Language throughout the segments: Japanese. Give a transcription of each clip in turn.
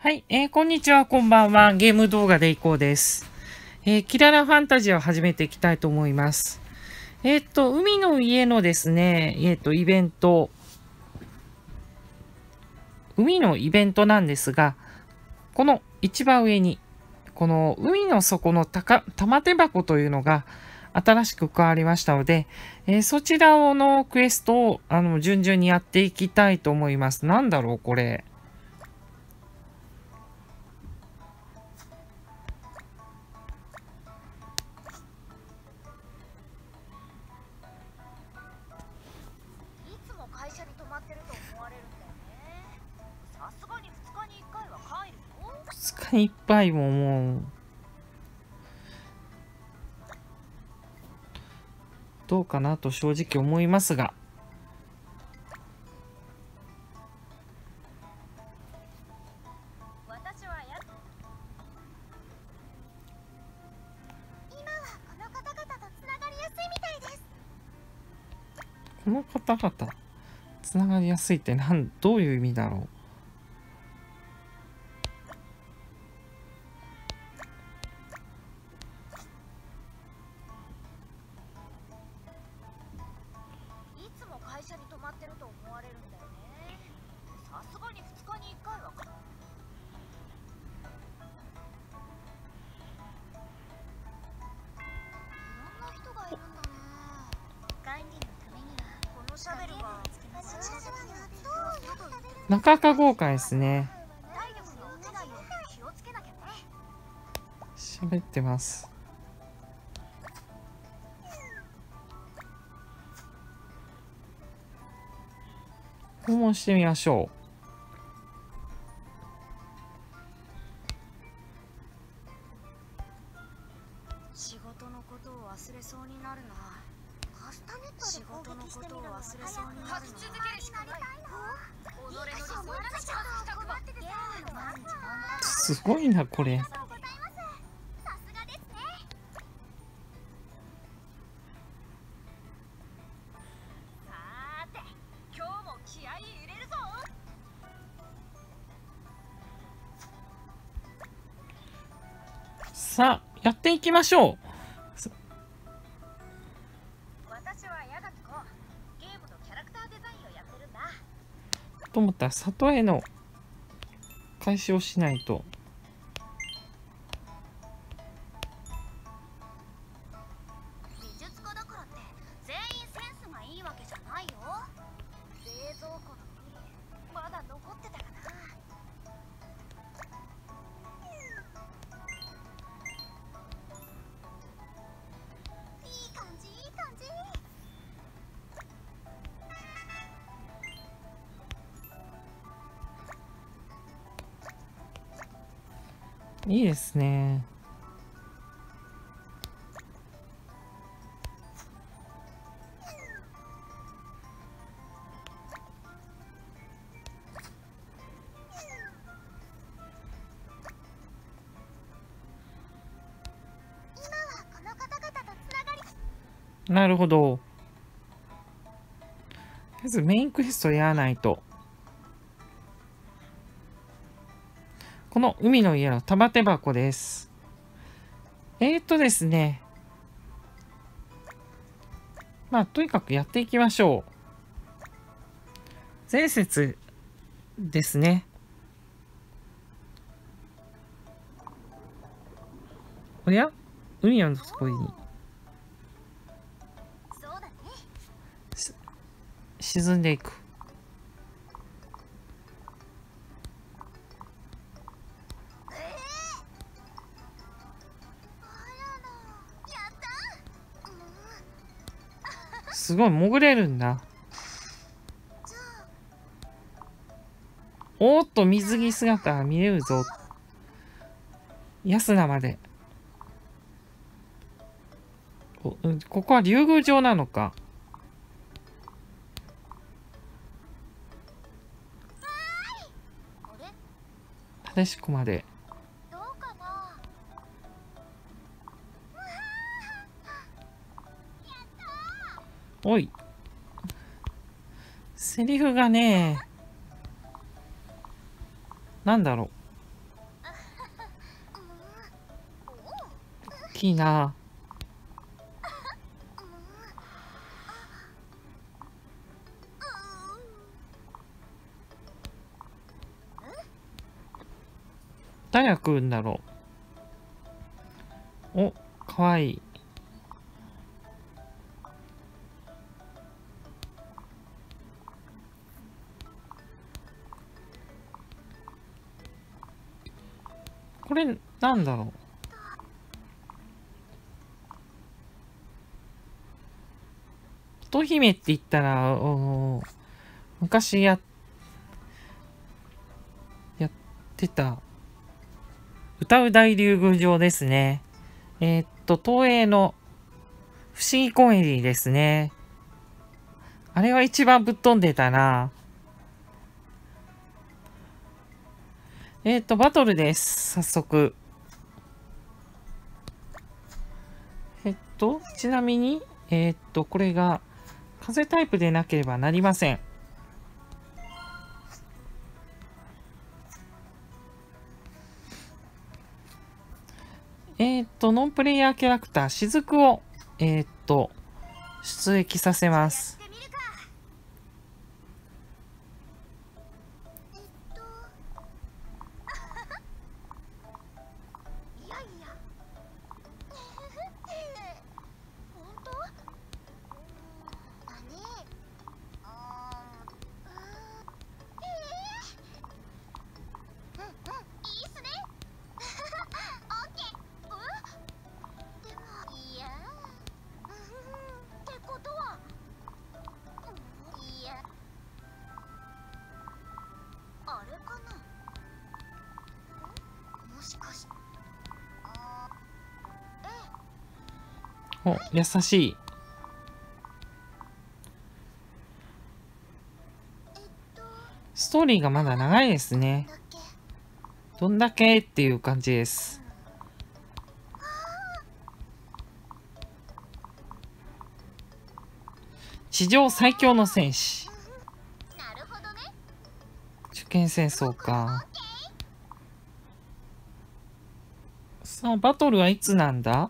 はい、こんにちは、こんばんは。ゲーム動画でいこうです。キララファンタジーを始めていきたいと思います。海の家のですね、イベント、海のイベントなんですが、この一番上に、この海の底の玉手箱というのが新しく加わりましたので、そちらのクエストを順々にやっていきたいと思います。なんだろう、これ。2日に1回ももう、どうかなと正直思いますが。この方々、つながりやすいってどういう意味だろう。なかなか豪華ですね。喋ってます。訪問してみましょう。 仕事のことを忘れそうになるな。仕事のことを忘れそうになるな。 すごいな、これ。さあ、やっていきましょう。と思ったら里への開始をしないと。 美術家だからって全員センスがいいわけじゃないよ。冷蔵庫のプリンまだ残ってたかな。いい感じいい感じ。 いいですね。なるほど。とりあえずメインクエストやらないと。この海の家の玉手箱です。ですね。まあ、とにかくやっていきましょう。前節ですね。おや？海の底に沈んでいく。すごい潜れるんだ。おーっと水着姿が見えるぞ。安名まで。ここは竜宮城なのか。なでしこまで。おい。セリフがね、なんだろきいな。誰が来るんだろう。お、かわいい。これ、なんだろう。乙姫って言ったら、昔やってた、歌う大竜宮城ですね。東映の不思議コメディですね。あれは一番ぶっ飛んでたな。バトルです。早速。ちなみに、これが、風タイプでなければなりません。ノンプレイヤーキャラクター、雫を、出撃させます。お、優しい。ストーリーがまだ長いですね。どんだけっていう感じです。地上最強の戦士。受験戦争か。さあ、バトルはいつなんだ？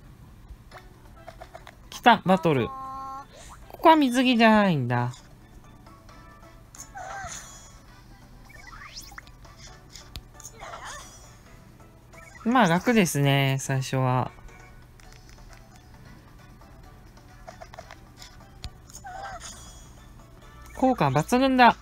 来た、バトル。ここは水着じゃないんだ。まあ楽ですね、最初は。効果抜群だ。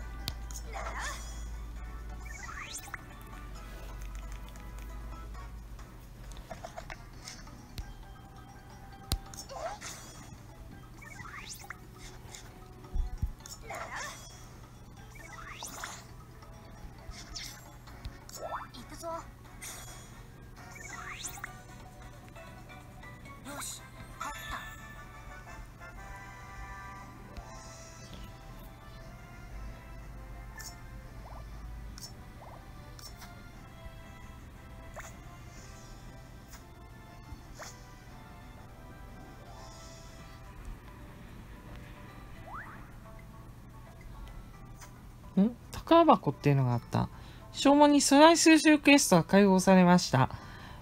宝箱っていうのがあった。消耗にスライス収クエストが解放されました。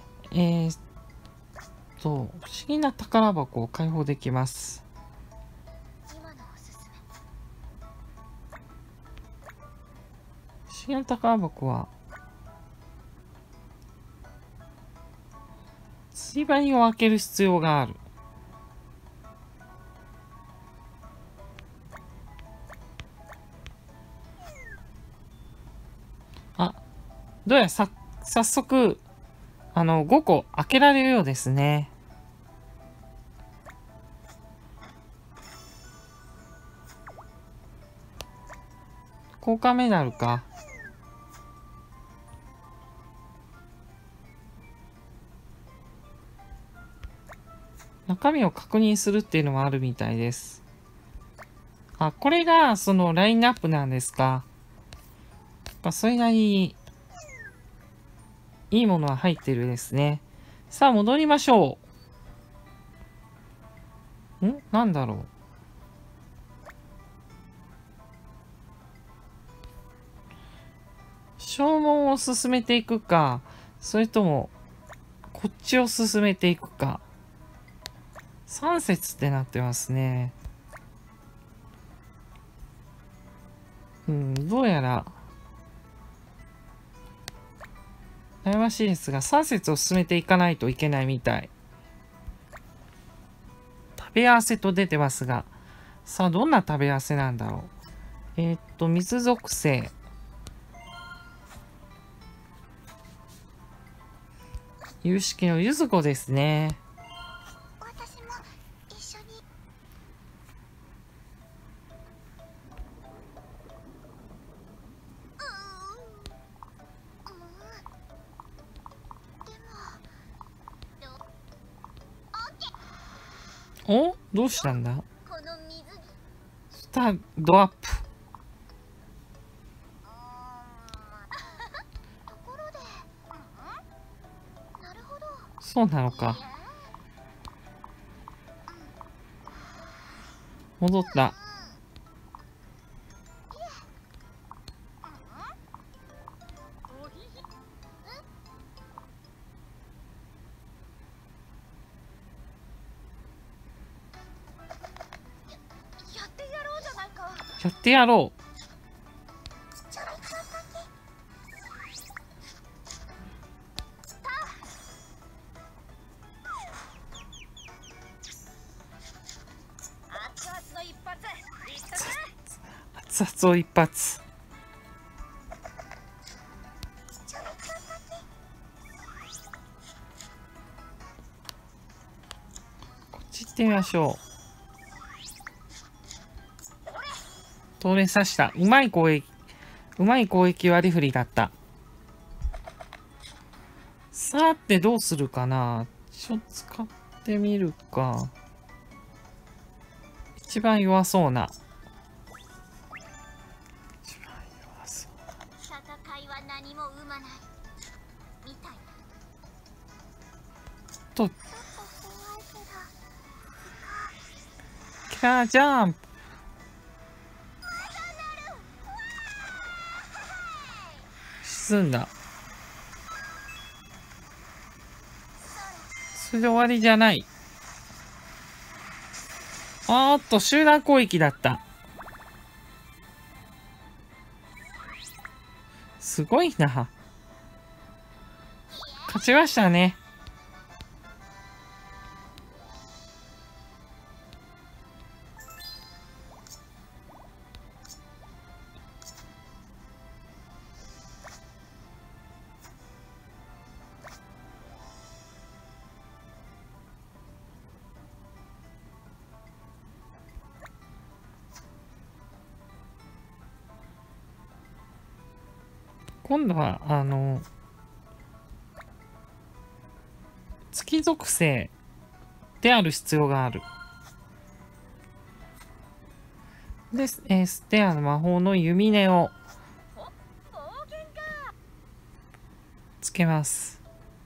不思議な宝箱を解放できます。不思議な宝箱は、釣り針を開ける必要がある。どうやら早速、5個開けられるようですね。効果メダルか。中身を確認するっていうのもあるみたいです。あ、これがそのラインナップなんですか。それなりにいいものは入ってるですね。さあ戻りましょう。なんだろう。消耗を進めていくか、それともこっちを進めていくか。3節ってなってますね。どうやら悩ましいですが、3節を進めていかないといけないみたい。食べ合わせと出てますが、さあどんな食べ合わせなんだろう。水属性。有識の柚子子ですね。 私も一緒に。 お、どうしたんだ。 この水着。 スタードアップ。 ところで、なるほど。 そうなのか。戻った。 やってやろうじゃないか。 やってやろう。 ちょっとだけ。熱々の一発。いったぜ。 熱々を一発。こっち行ってみましょう。通れさした。うまい攻撃割り振りだった。さてどうするかな。ちょっと使ってみるか。一番弱そうな。 戦いは何も生まないみたいな。 と、 ちょっと怖いけど。 キラージャンプ。沈んだ。それで終わりじゃない。集団攻撃だった。すごいな。勝ちましたね。今度は月属性である必要がある。で、ステアの魔法の弓根をつけます。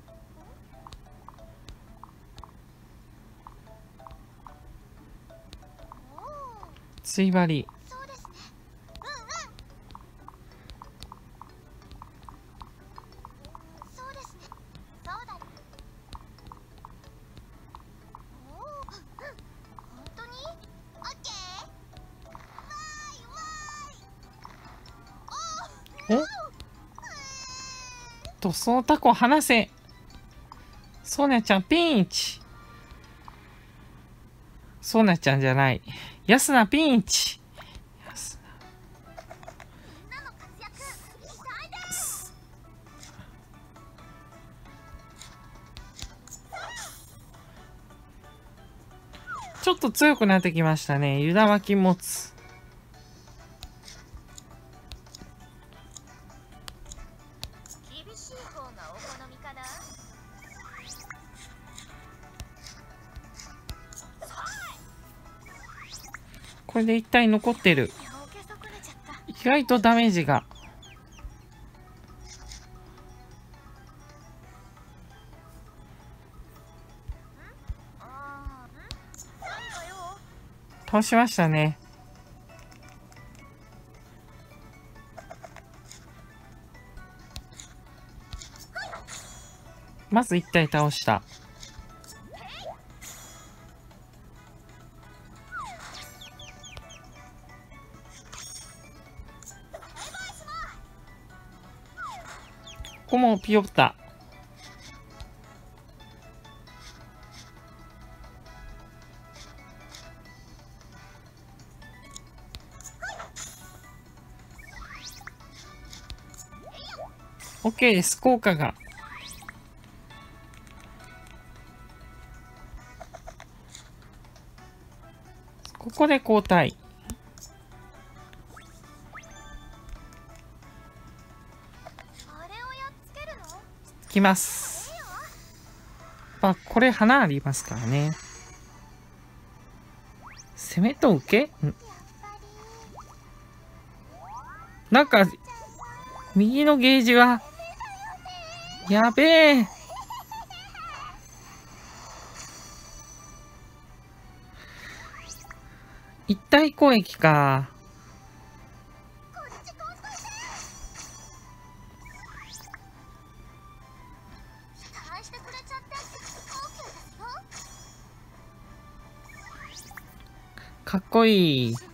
ついばり。 そうですね。そうですね。そうだ。本当に？オッケー。わーい。 そのタコ離せ。ソーニャちゃんピンチ。ソーニャちゃんじゃない。ヤスナピンチ。 みんなの活躍期待です。 ちょっと強くなってきましたね。湯田巻き持つ。 厳しい方がお好みかな。 これで一体残ってる。意外とダメージが。倒しましたね。 まず1体倒した。ここもピヨった。OK です。効果が。ここで交代。きます。これ花ありますからね。攻めと受け？なんか、右のゲージは、やべえ。一体攻撃か。かっこいい。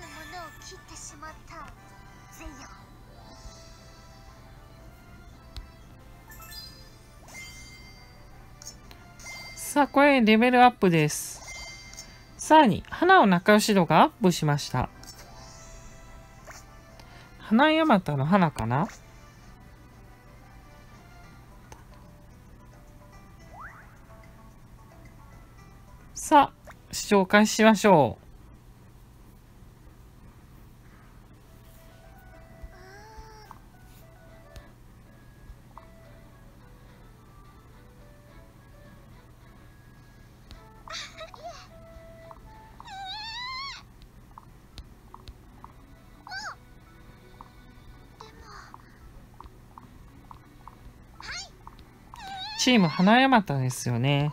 さあ、これレベルアップです。さらに、花の仲良し度がアップしました。花ヤマタの花かな？さあ、視聴開始しましょう。チーム花ヤマタですよね。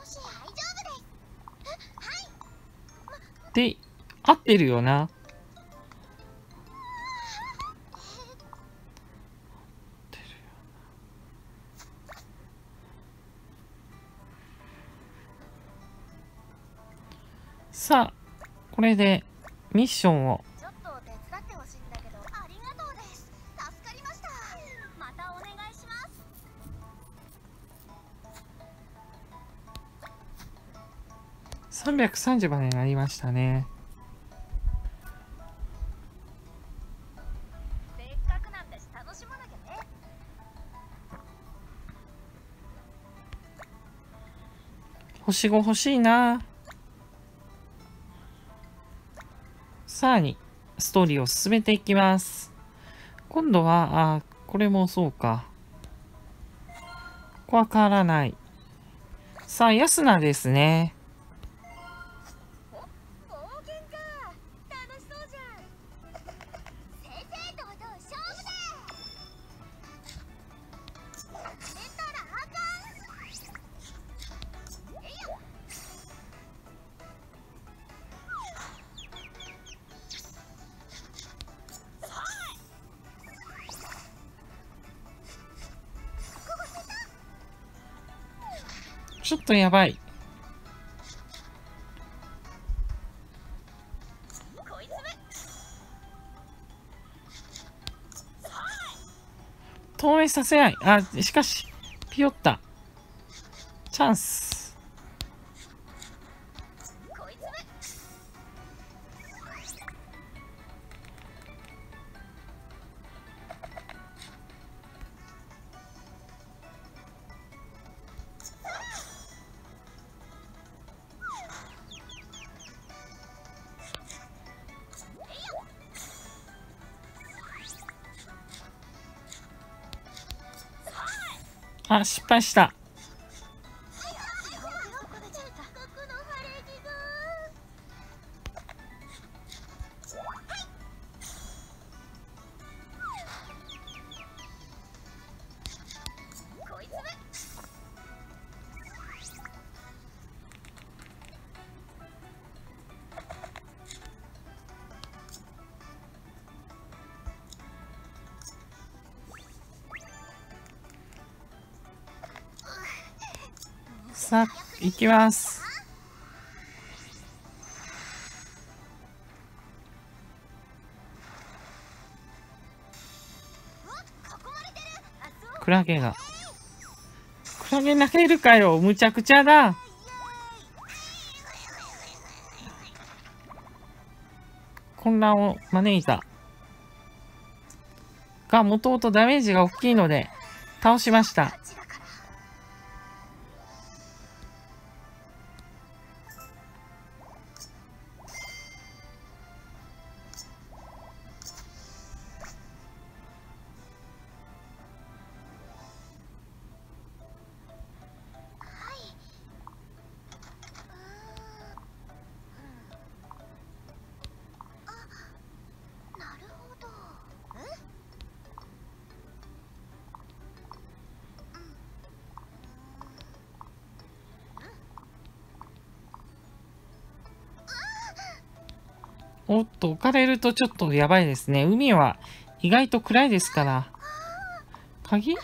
で、合ってるよな。さあ、これでミッションを。 ちょっと手伝ってほしいんだけど。ありがとうです。助かりました。またお願いします。 330までになりましたね。 せっかくなんだし楽しまなきゃね。 星5欲しいな。さらにストーリーを進めていきます。今度は、これもそうか。ここは変わらない。さあ、ヤスナですね。 冒険か。楽しそうじゃん。正々堂々勝負だ。寝たらあかん。えいよ。 ちょっとやばい。 こいつめ。 投影させない。しかし、ピヨった。チャンス。 こいつめ。 失敗した。 こいつめ。 さあ、行きます。クラゲが。クラゲ投げるかよ。むちゃくちゃだ。混乱を招いた。が、もともとダメージが大きいので、倒しました。おっと、置かれるとちょっとやばいですね。海は意外と暗いですから。鍵？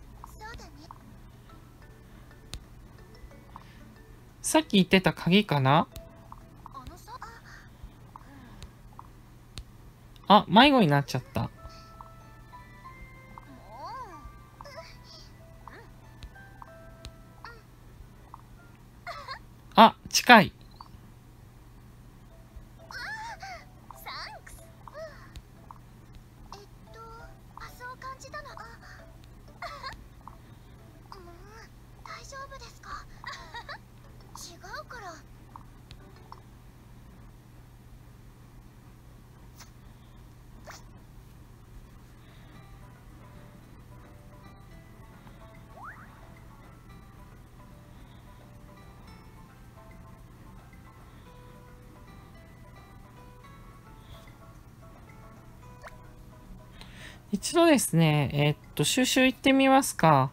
さっき言ってた鍵かな？あ、迷子になっちゃった。あ、近い。一度ですね、収集行ってみますか。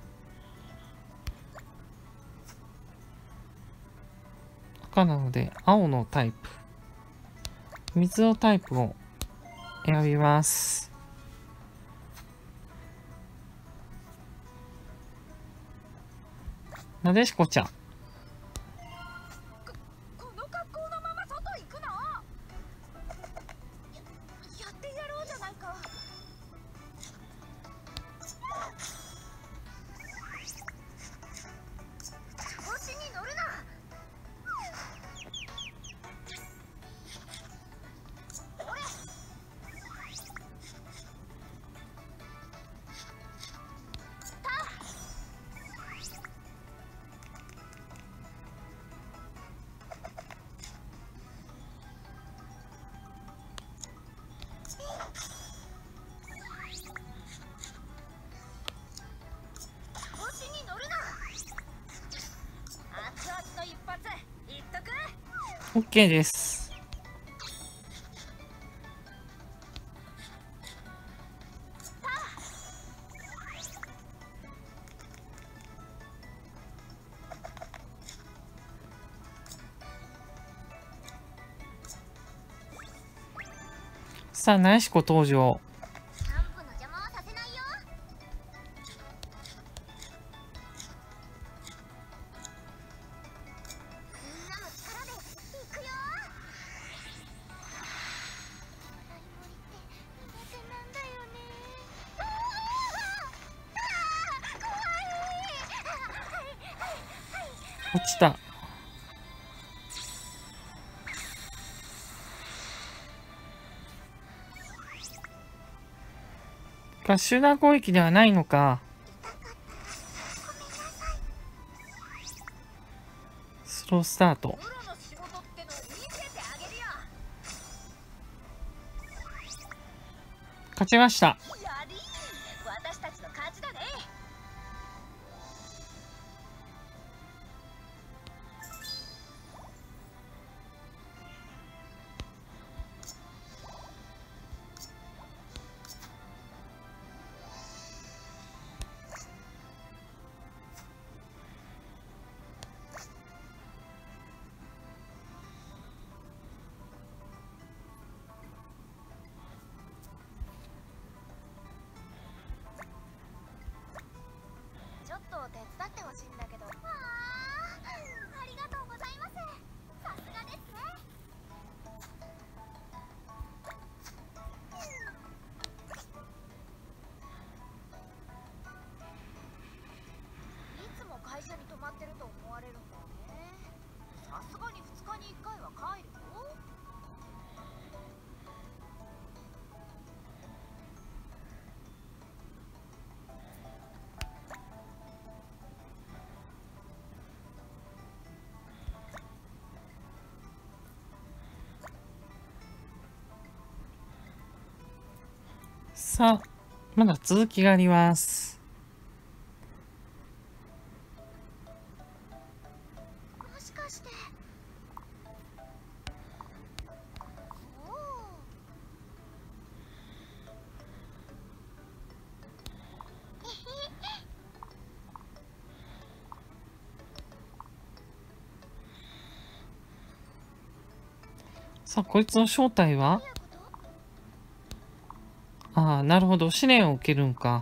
赤なので、青のタイプ。水のタイプを選びます。なでしこちゃん。OK です。さあ、なでしこ登場。落ちた。集団攻撃ではないのか。スロースタート。勝ちました。 手伝ってほしいんだけど。 さあ、まだ続きがあります。 もしかして。おお。 さあ、こいつの正体は？ああ、なるほど。試練を受けるんか。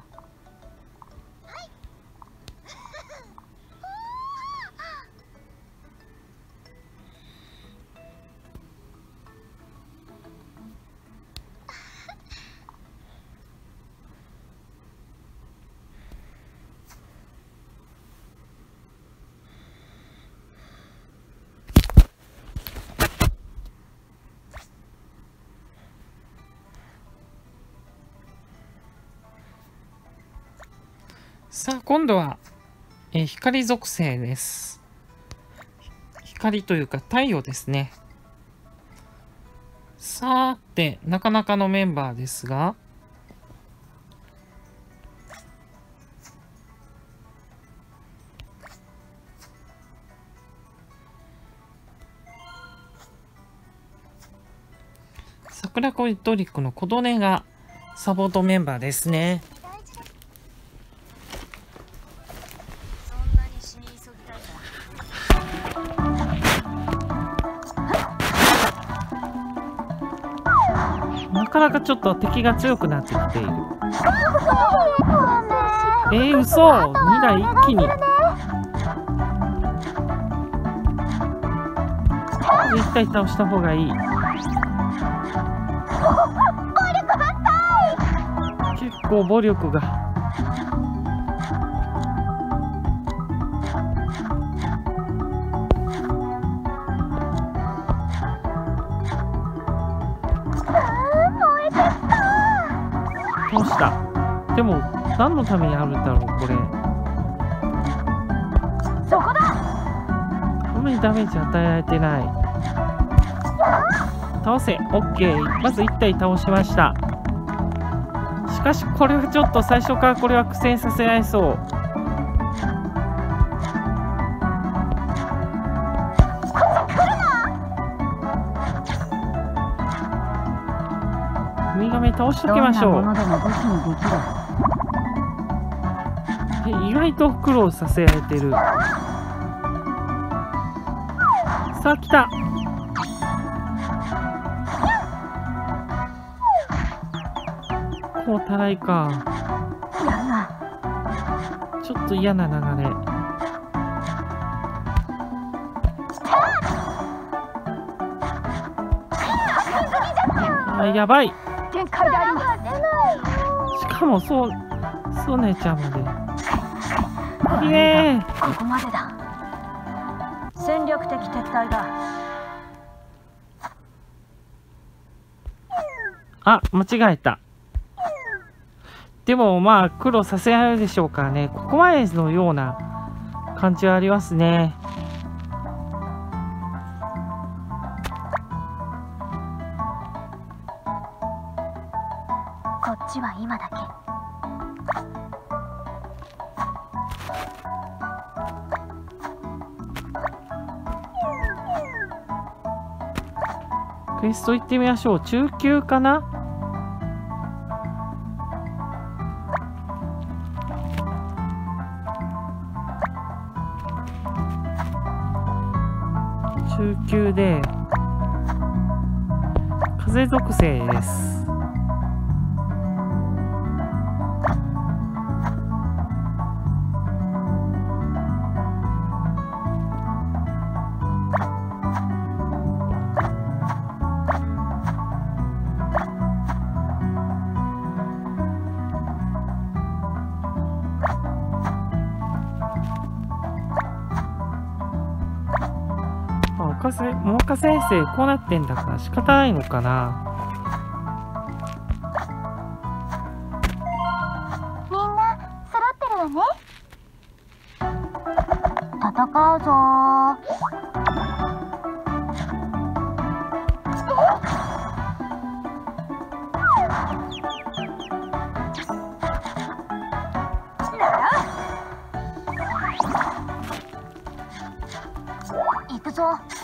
さあ、今度は、光属性です。光というか太陽ですね。さーて、なかなかのメンバーですが、桜恋トリックのコドネがサポートメンバーですね。なかなかちょっと敵が強くなってきている。嘘 !2 台一気に。1体倒した方がいい。結構暴力が。倒した。でも何のためにあるんだろうこれ。 そこだ。 あんまりダメージ与えられてない。倒せ。 OK。 まず1体倒しました。しかしこれはちょっと最初からこれは苦戦させられそう。ウミガメ倒しときましょう。意外と苦労させられてる。さあ来た。こうたらいか。ちょっと嫌な流れ。あ、やばい。しかもそうねちゃんまで。イエーイ。 ここまでだ。戦略的撤退だ。 あ、間違えた。でもまあ苦労させられるでしょうからね。ここまでのような感じはありますね。 こっちは今だけ。 クエスト行ってみましょう。中級かな。中級で風属性です。ももか先生こうなってんだから仕方ないのかな。 みんな揃ってるわね。戦うぞー。 ぞ。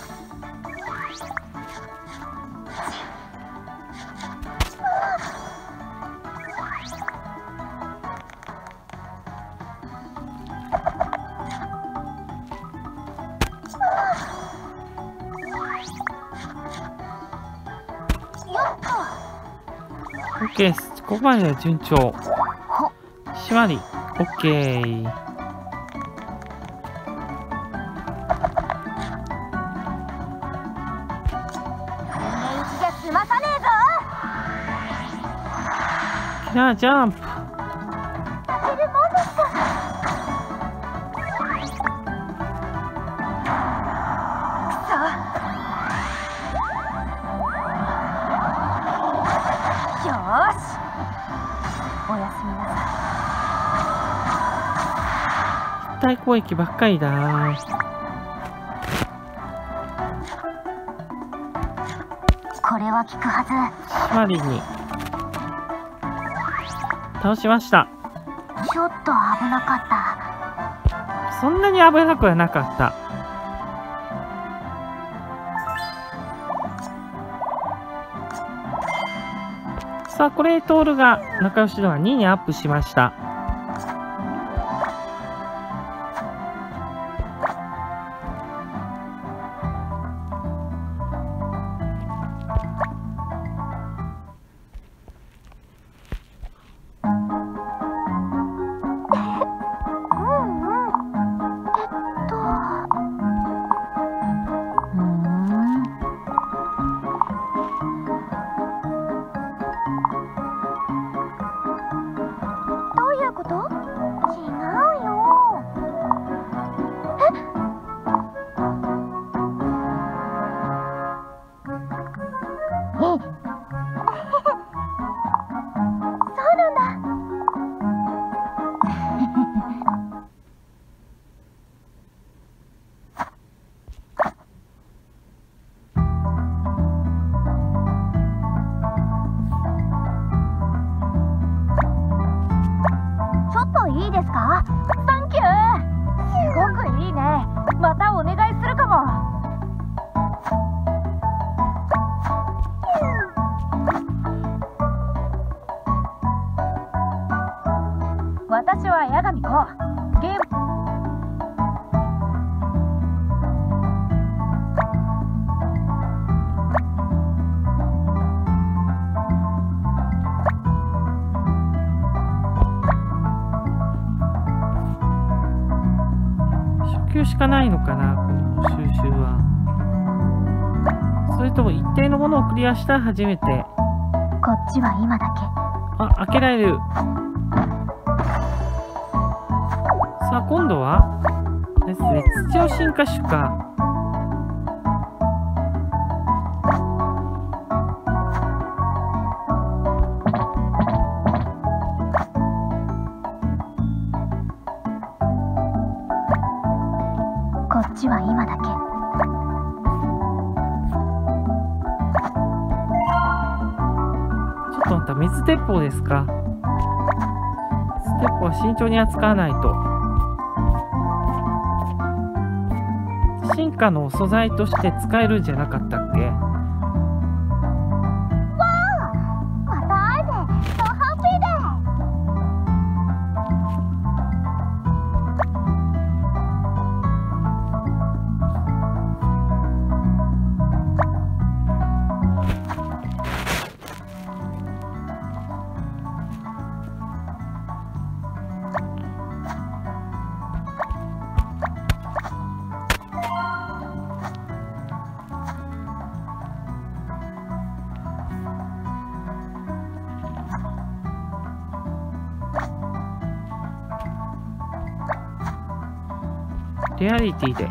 オッケーです。ここまでは順調。締まり、オッケー。 じゃ済まさねえぞ。 キラージャンプ。 させるもんですか。よーし。おやすみなさい。 対攻撃ばっかりだ。 これは効くはず。 締まりに倒しました。 ちょっと危なかった。 そんなに危なくはなかった。さあ、これトールが仲良し度は2にアップしました。 いいですか？サンキュー。すごくいいね。またお願いするかも。私は八神子。ゲームしかないのかな、この収集は。それとも一定のものをクリアしたら初めて。 こっちは今だけ。 あ、開けられる。さあ、今度はですね、土を進化種か。 こっちは今だけ。 ちょっと待った、水鉄砲ですか。水鉄砲は慎重に扱わないと。進化の素材として使えるんじゃなかったっけ。 また会えてso happyで。 レアリティで。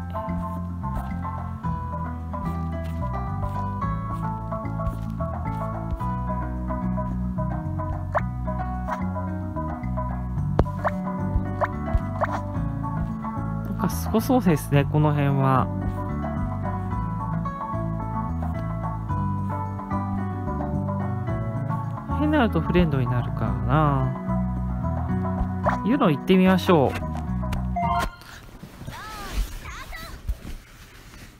なんかすごそうですね、この辺は。変になるとフレンドになるからな。いうの行ってみましょう。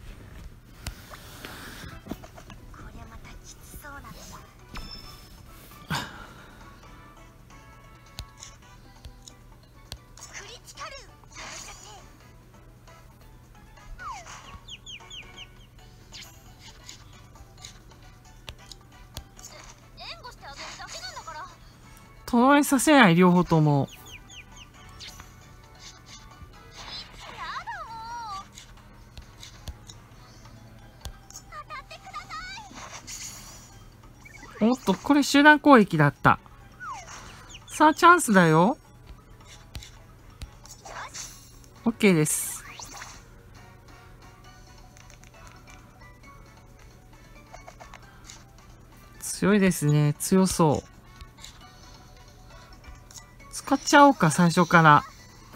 めさせない、両方とも。おっと、これ集団攻撃だった。さあ、チャンスだよ。OK です。強いですね。強そう。使っちゃおうか、最初から。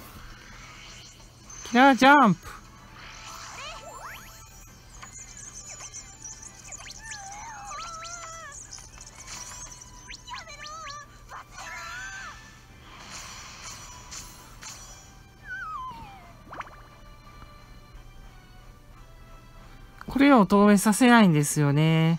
キラージャンプ。これを透明させないんですよね。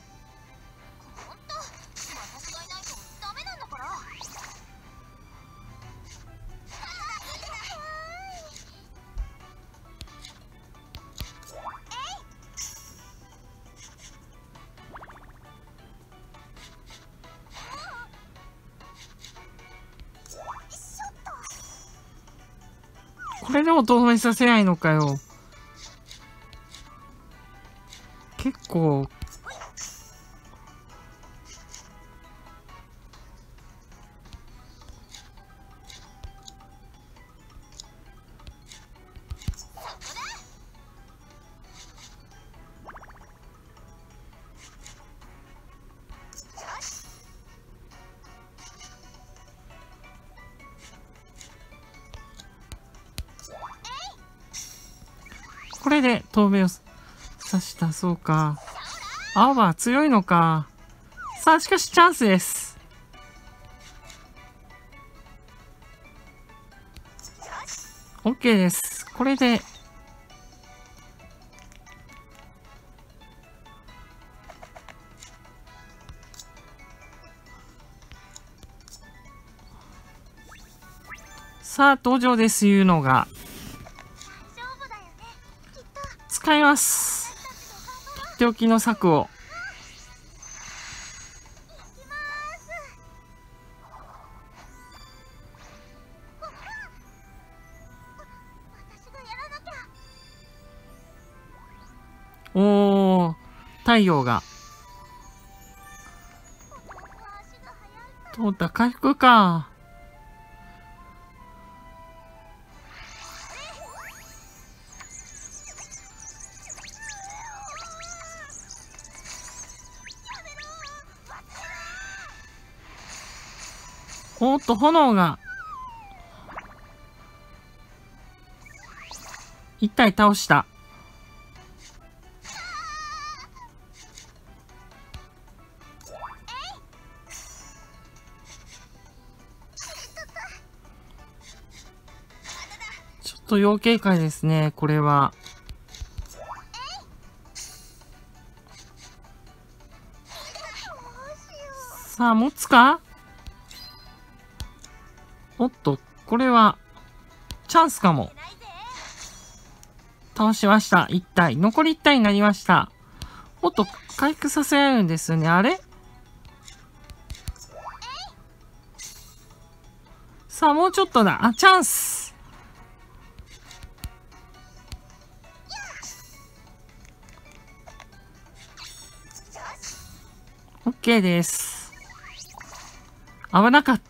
これでも透明させないのかよ。結構。これで透明を刺した。そうか。青は強いのか。さあ、しかしチャンスです。OK です。これで。さあ、登場です、いうのが。使います。とっておきの策を。おー、太陽が。通った回復か。おっと、炎が。一体倒した。ちょっと要警戒ですね、これは。さあ、持つか？おっと、これは、チャンスかも。倒しました。1体。残り1体になりました。おっと、回復させられるんですよね。あれ？さあ、もうちょっとだ。あ、チャンス。OK です。危なかった。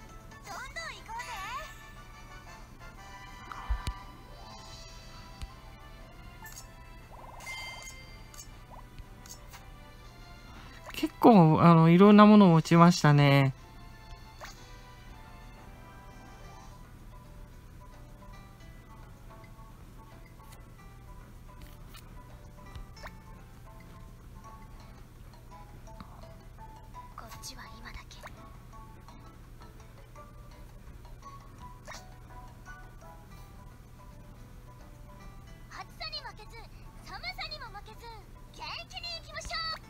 結構、いろんなものを落ちましたね。 こっちは今だけ。暑さに負けず、寒さにも負けず、元気に行きましょう。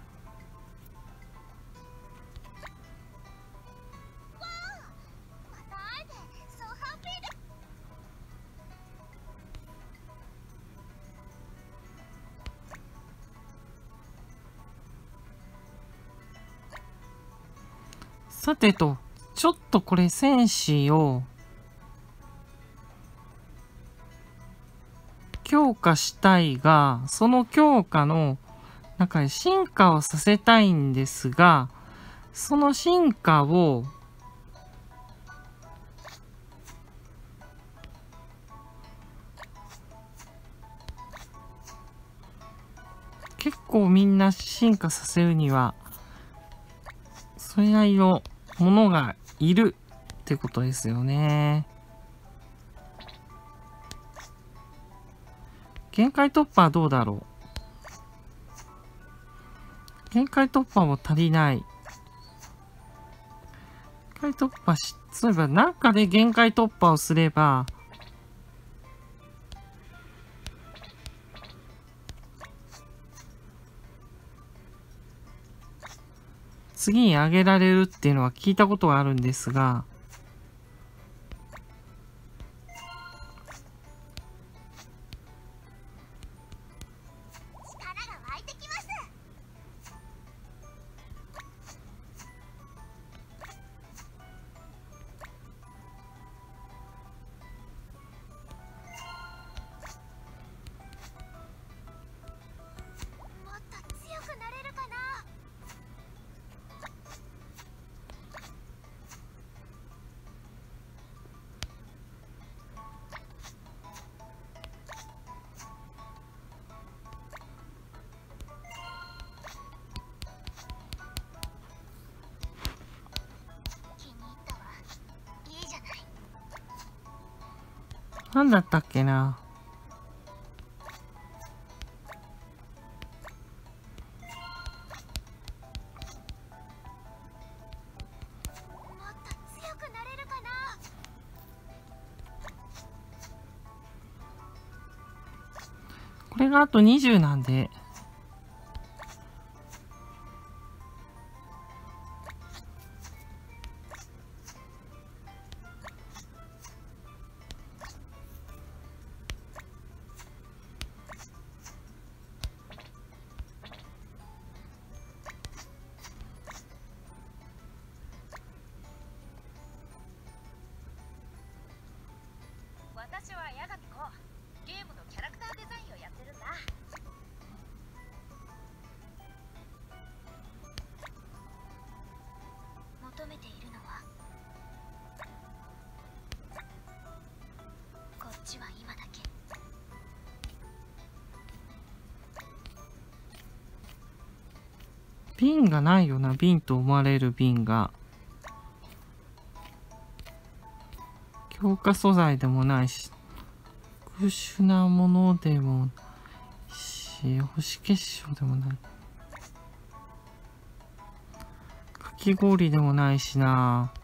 わあ、また会えて、so happyだ。 さてと、 ちょっとこれ戦士を強化したいが、その強化の中で進化をさせたいんですが、その進化を結構みんな進化させるにはそれなりのものがいるってことですよね。限界突破はどうだろう。限界突破も足りない。限界突破そういえばなんかで限界突破をすれば、次に上げられるっていうのは聞いたことがあるんですが、なんだったっけな。これがあと20なんで、 私は八神子。ゲームのキャラクターデザインをやってるんだ。求めているのはこっちは今だけ。 瓶がないよな。瓶と思われる瓶が。強化素材でもないし、特殊なものでもないし、星結晶でもない。かき氷でもないしな。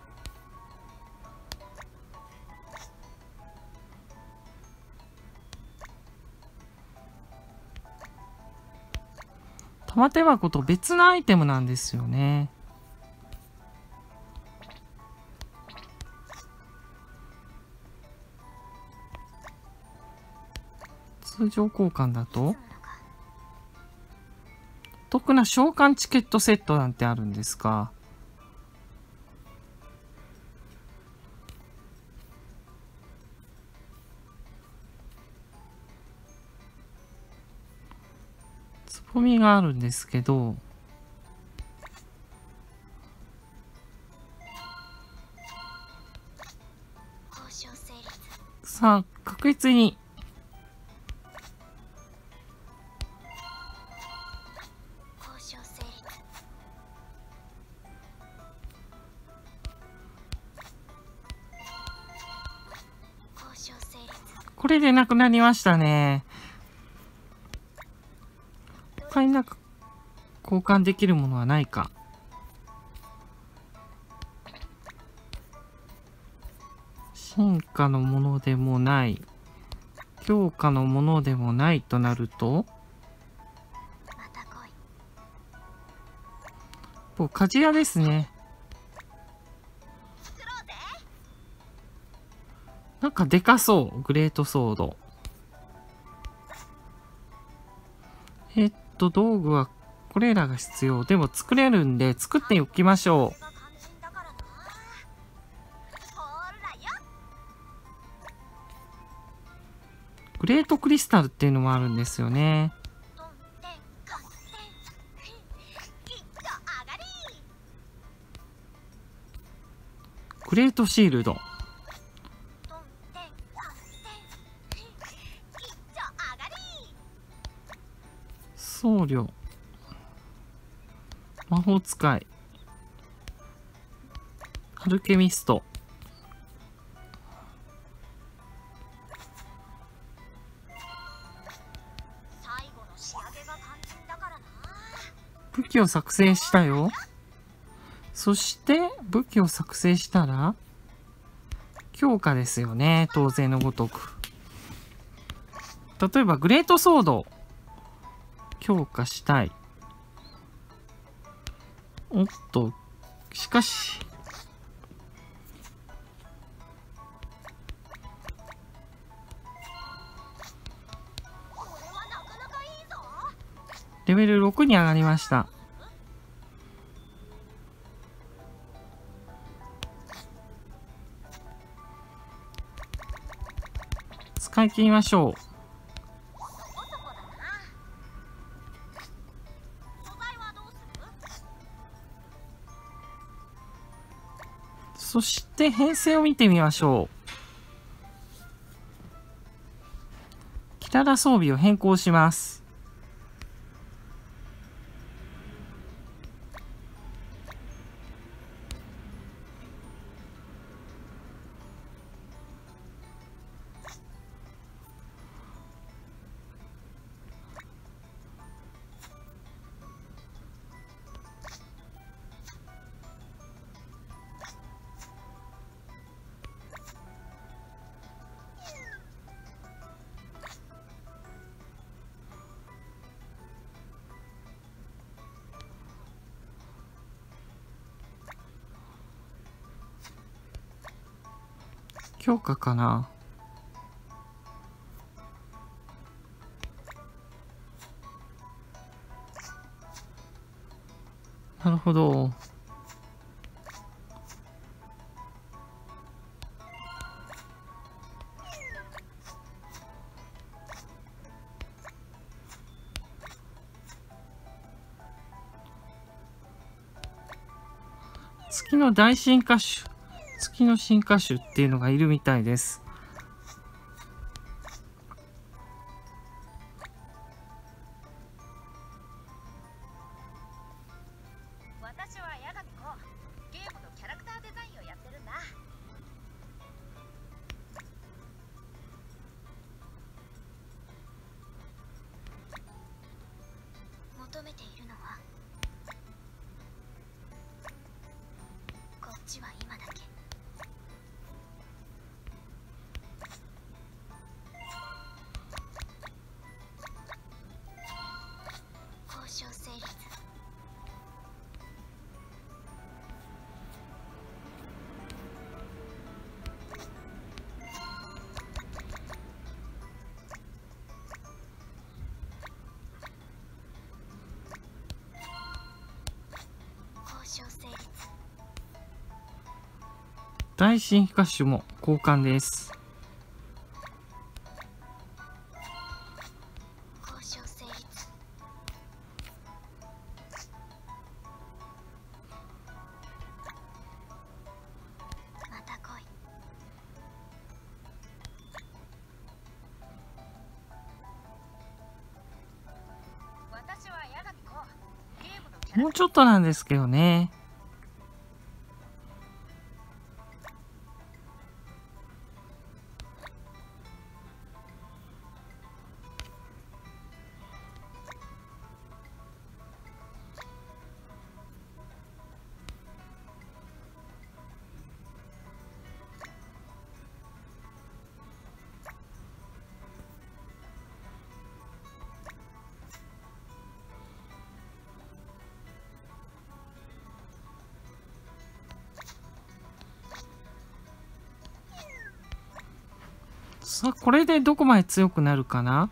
玉手箱と別のアイテムなんですよね。通常交換だとお得な召喚チケットセットなんてあるんですか。つぼみがあるんですけど、さあ確実にこれでなくなりましたね。他になんか交換できるものはないか。進化のものでもない。強化のものでもないとなると、もう鍛冶屋ですね。なんかでかそう。グレートソード。道具はこれらが必要。でも作れるんで作っておきましょう。 グレートクリスタルっていうのもあるんですよね。 トンテンカンテン一丁上がり。 グレートシールド。 トンテンカンテン一丁上がり。 僧侶。魔法使い。アルケミスト。 最後の仕上げが肝心だからな。 武器を作成したよ。そして武器を作成したら強化ですよね、当然のごとく。例えばグレートソード強化したい。おっと、しかしこれはなかなかいいぞ。 レベル6に上がりました。使い切りましょう。 そこそこだな。素材はどうする？ そして編成を見てみましょう。キララ装備を変更します。強化かな。なるほど。月の大進化種、月の進化種っていうのがいるみたいです。 私は八神子。ゲームのキャラクターデザインをやってるんだ。求めているのはこっちは今だけ。交渉成立。交渉成立。 大進化種も交換です。 交渉成立。また来い。私は八神子。ゲームのキャラもうちょっとなんですけどね。さあ、これでどこまで強くなるかな。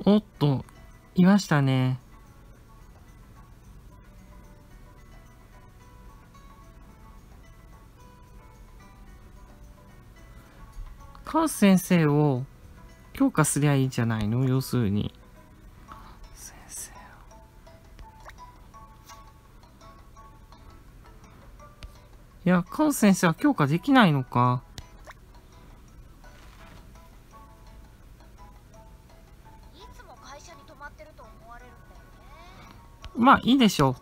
おっと、いましたね。カウス先生を強化すりゃいいんじゃないの？要するに。先生。いや、カウス先生は強化できないのか。 いつも会社に泊まってると思われるんだよね。 まあ、いいでしょう。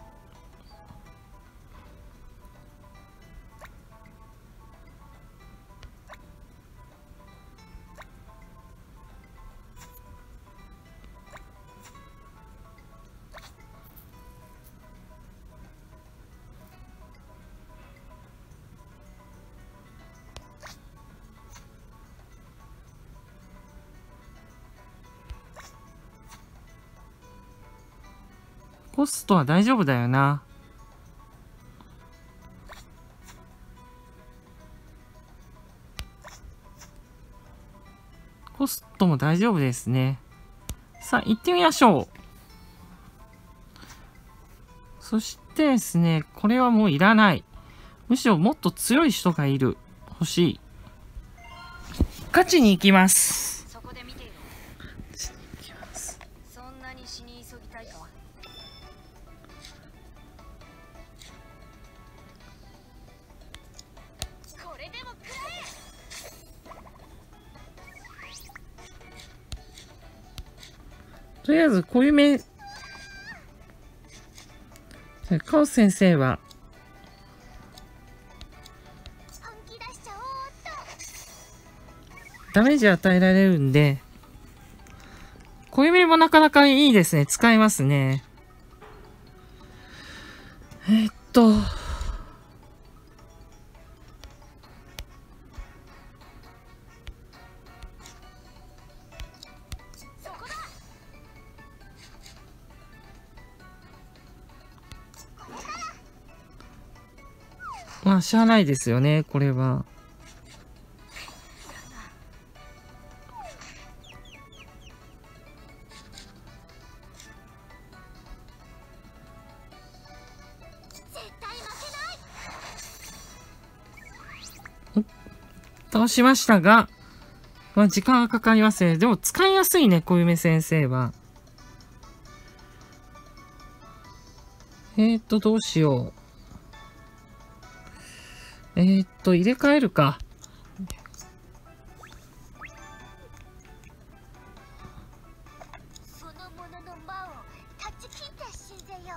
コストは大丈夫だよな。コストも大丈夫ですね。さあ、行ってみましょう。そしてですね、これはもういらない。むしろもっと強い人がいる。欲しい。勝ちに行きます。 そこで見ていろ。そんなに死に急ぎたいか。これでも食らえ。 とりあえず、こういう目。カオス先生は、 本気出しちゃおうっと。 ダメージ与えられるんで、こういう目もなかなかいいですね。使えますね。 そこだ。 まあ、しゃあないですよね、これは。 絶対負けない。 倒しましたが、まあ、時間がかかりますね。でも、使いやすいね、小夢先生は。どうしよう。入れ替えるか。 そのものの魔を断ち切って死んでよ。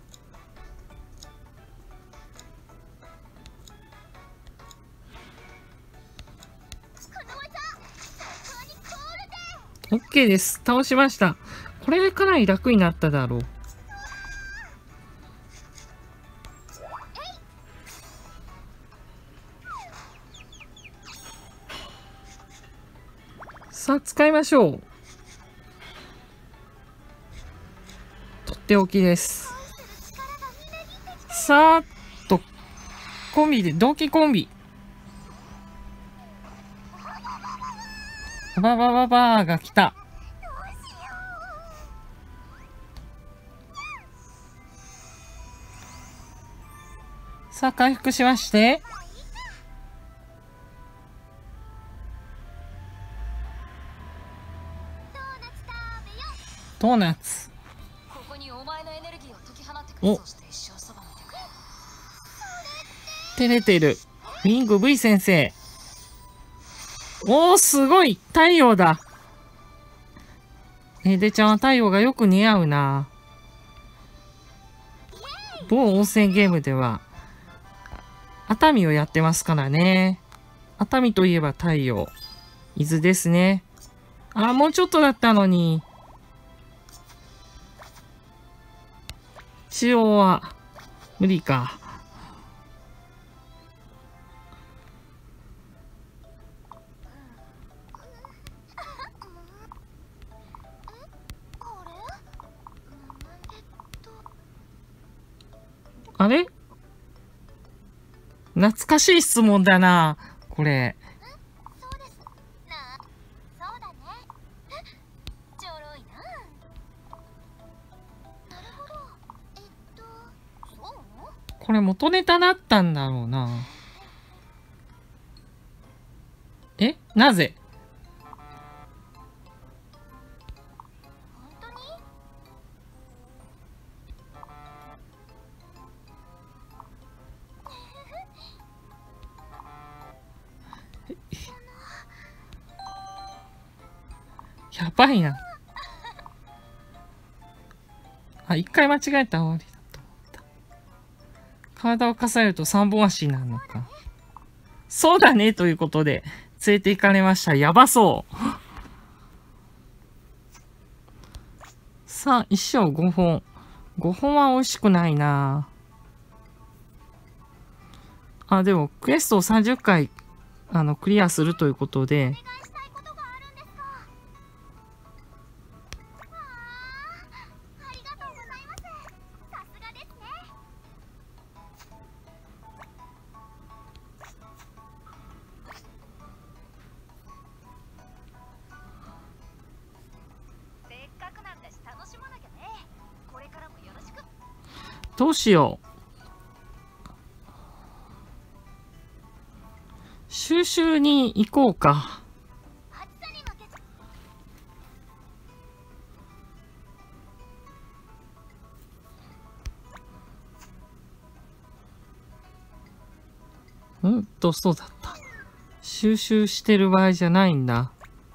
この技最高にコールで。 OK です。倒しました。これでかなり楽になっただろう。さあ、使いましょう。とっておきです。さーっと、コンビで、同期コンビ。ババババーが来た。さあ、回復しまして。ドーナツ。 ここにお前のエネルギーを解き放ってくれ。そして一生そばにいてくれ。 照れてる。ウィング V 先生。おー、すごい太陽だ。エデちゃんは太陽がよく似合うな。某温泉ゲームでは、熱海をやってますからね。熱海といえば太陽。伊豆ですね。あー、もうちょっとだったのに。中央は、無理か。あれ？懐かしい質問だな、これ。 そうです。そうだね。ちょろこれ元ネタだったんだろうな。なぜ？ 本当に？ やばいな。あ、一回間違えたら終わりだと思った。体を重ねると三本足になるのか。そうだね、ということで、連れて行かれました。やばそう。さあ、石を5本。5本は美味しくないな。あ、でも、クエストを30回、クリアするということで、 お願いしたいことがあるんですか？ありがとうございます。さすがですね。せっかくなんだし楽しまなきゃね。これからもよろしく。 どうしよう。収集に行こうか。 暑さに負けず。 そうだった。収集してる場合じゃないんだ。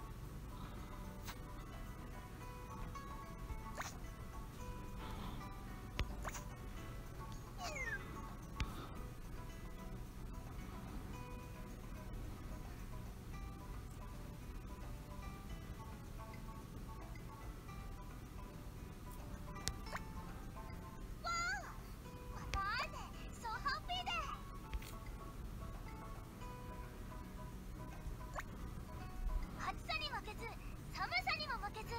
暑さに負けず、寒さにも負けず。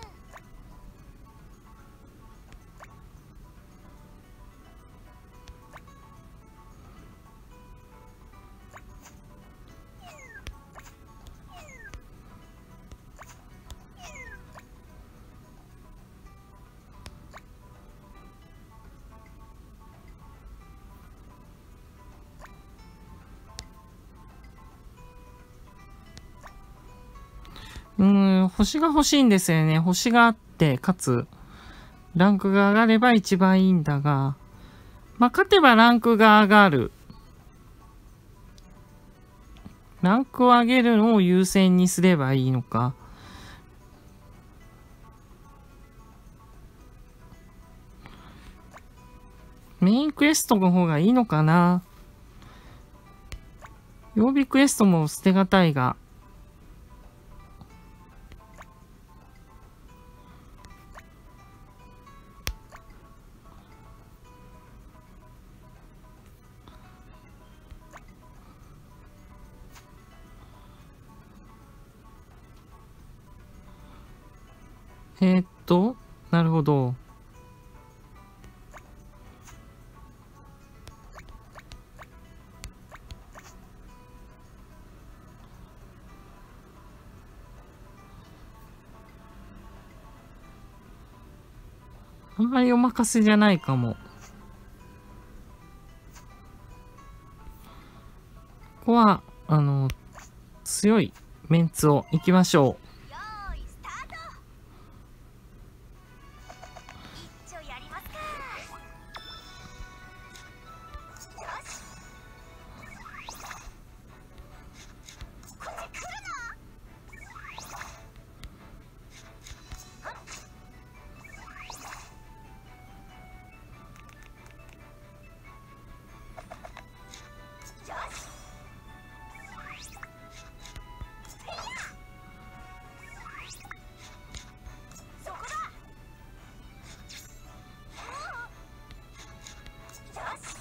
星が欲しいんですよね。星があって、かつ、ランクが上がれば一番いいんだが、まあ、勝てばランクが上がる。ランクを上げるのを優先にすればいいのか。メインクエストの方がいいのかな。曜日クエストも捨てがたいが。なるほど。あんまりお任せじゃないかも。ここは、強いメンツを行きましょう。 よーいスタート。一丁やりますか。よし。こっち来るな。よし。そこだ。よし。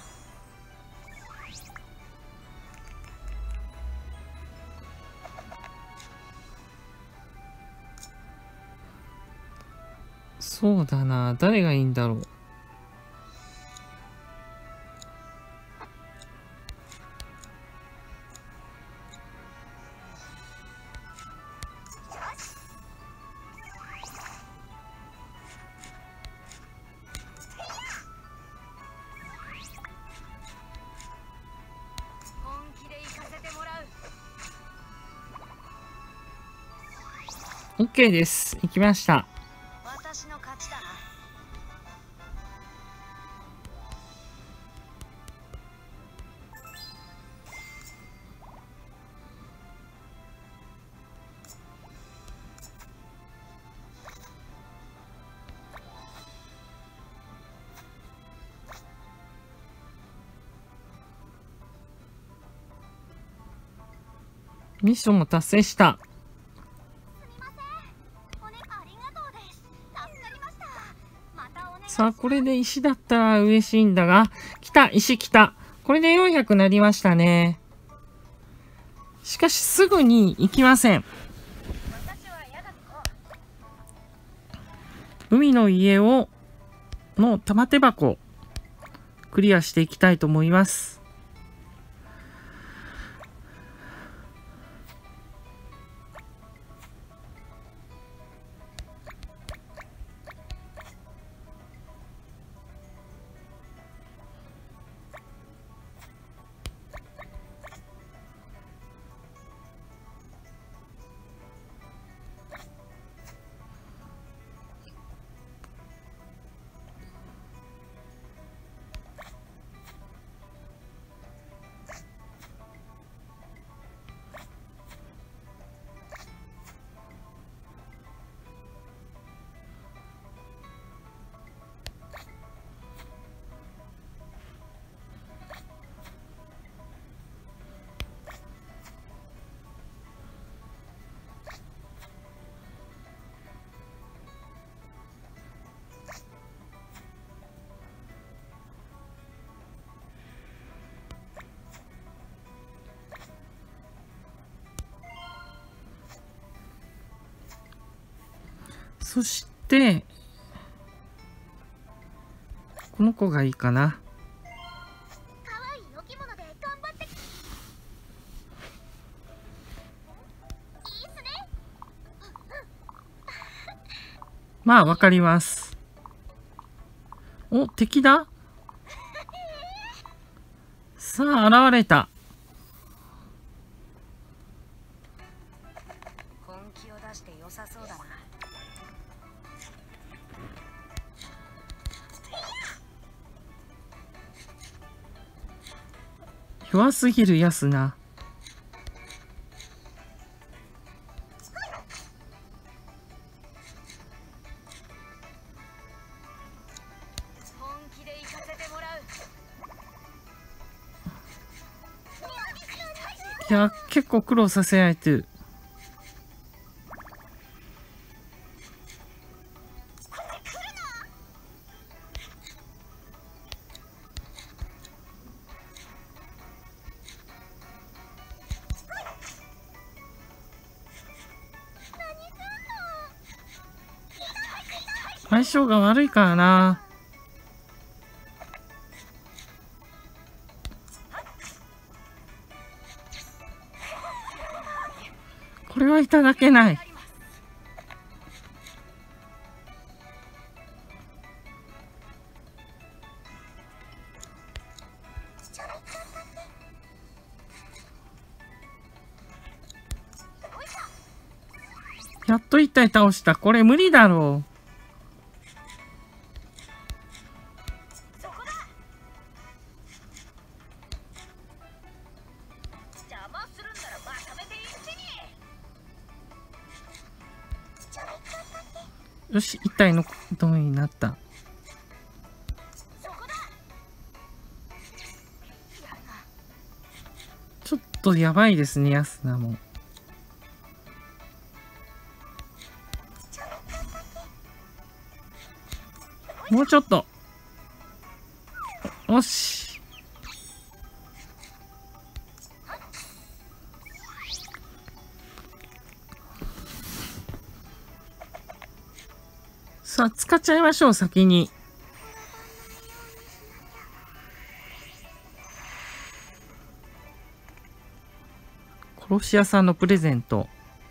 そうだな。誰がいいんだろう。 OK です。行きました。 私の勝ちだな。 ミッションも達成した。さあ、これで石だったら嬉しいんだが、来た、石来た。これで400なりましたね。しかし、すぐに行きません。海の家の玉手箱、クリアしていきたいと思います。そして、この子がいいかな。まあ、わかります。お、敵だ。さあ、現れた。 本気を出して良さそうだな。 弱すぎるやすな。 本気で行かせてもらう。 いや、結構苦労させられてる。相性が悪いからな。これはいただけない。やっと一体倒した。これ無理だろう。よし、一体のことになった。ちょっとやばいですね、ヤスナも。もうちょっと。よし。さあ、使っちゃいましょう、先に。殺し屋さんのプレゼント。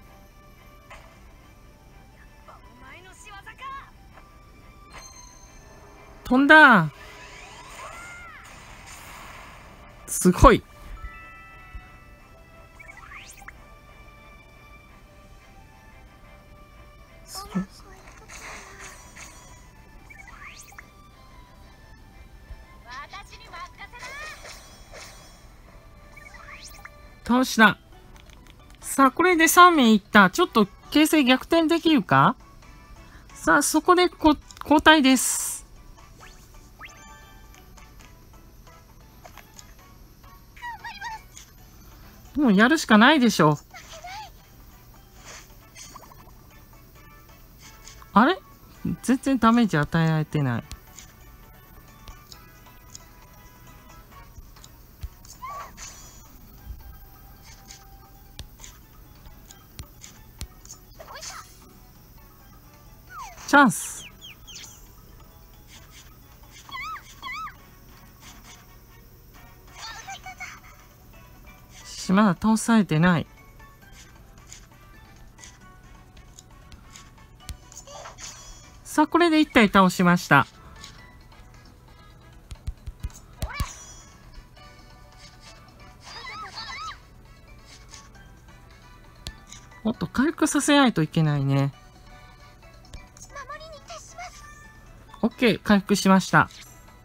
飛んだ。すごい。 倒した。さあ、これで3名いった。ちょっと形勢逆転できるか？さあ、そこで交代です。もうやるしかないでしょう。あれ？全然ダメージ与えられてない。チャンス。まだ倒されてない。さあ、これで1体倒しました。もっと回復させないといけないね。OK、回復しました。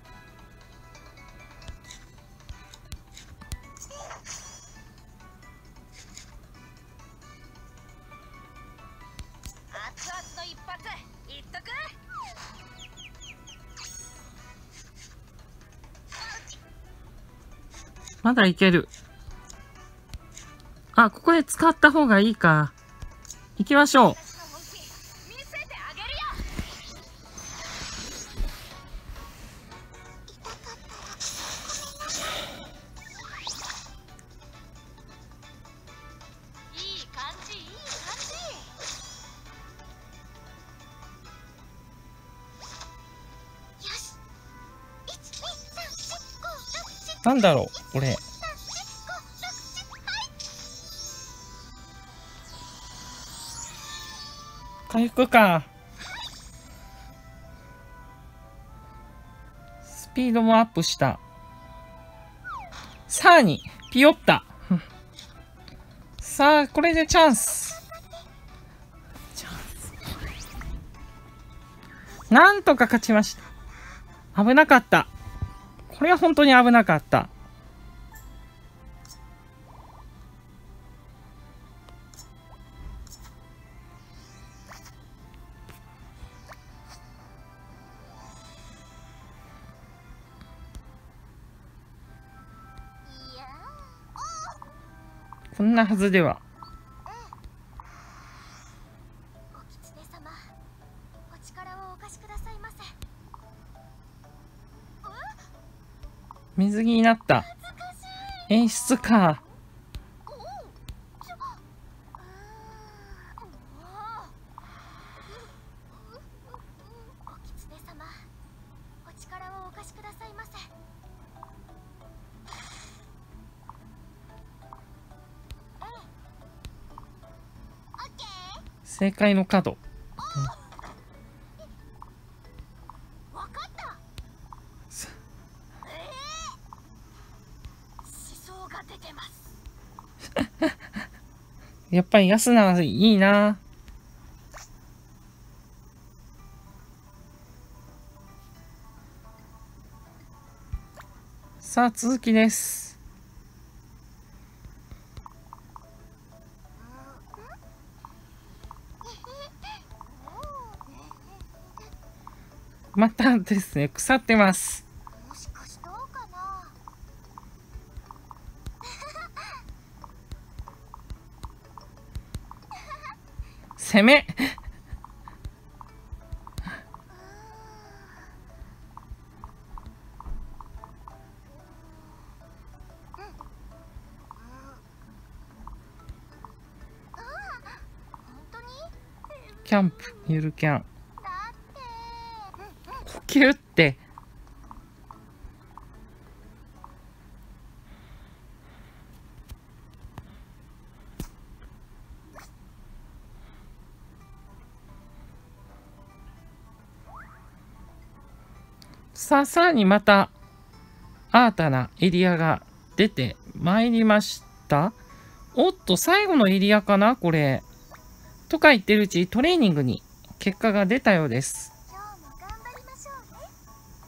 まだいける。あ、ここで使った方がいいか。行きましょう。なんだろう、これ。回復か。スピードもアップした。さらに、ピヨった。さあ、これでチャンス。なんとか勝ちました。危なかった。これは本当に危なかった。こんなはずでは。 お狐様、お力をお貸しくださいませ。 水着になった。演出か。お狐様、お力をお貸しくださいませ。 正解の角。 わかった。思想が出てます。 やっぱり安菜いいな。さあ、続きです。またですね、腐ってます。 もしかしてどうかな。 攻め。キャンプ、ゆるキャン。呼吸って。さらにまた新たなエリアが出てまいりました。おっと、最後のエリアかなこれ。とか言ってるうちトレーニングに結果が出たようです。 今日も頑張りましょうね。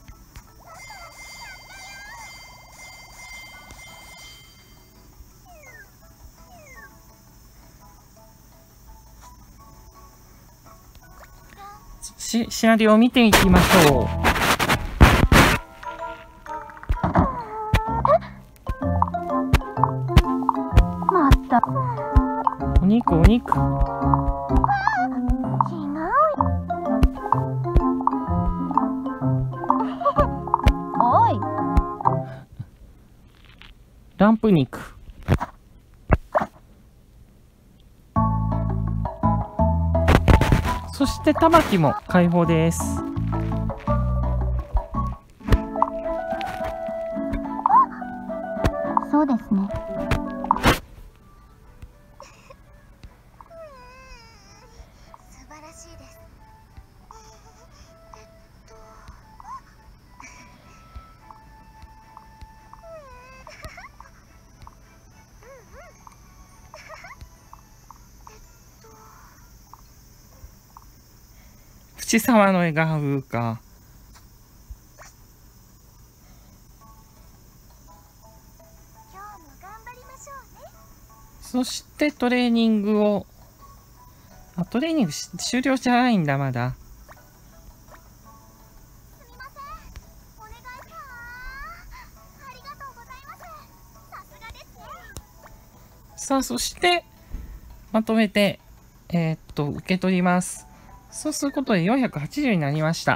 シナリオを見ていきましょう。 また。 お肉お肉。 違う。おい。 ランプ肉。そしてタマキも解放です。 そうですね。素晴らしいです。 口様の笑顔か。 今日も頑張りましょうね。 そしてトレーニングを、トレーニング終了じゃないんだ、まだ。 すみません。お願いします。ありがとうございます。さすがですね。 さあ、そしてまとめて受け取ります。そうすることで480になりました。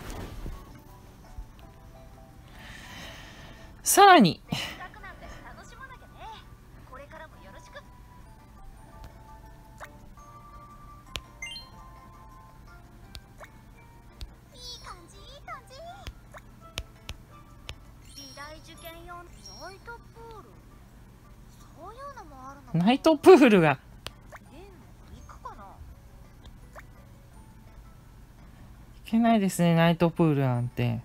さらにせっかくなんで楽しまなきゃね。これからもよろしく。いい感じいい感じ。美大受験用のナイトプール、そういうのもあるのか。 ナイトプールが行くかな。 いけないですね、ナイトプールなんて。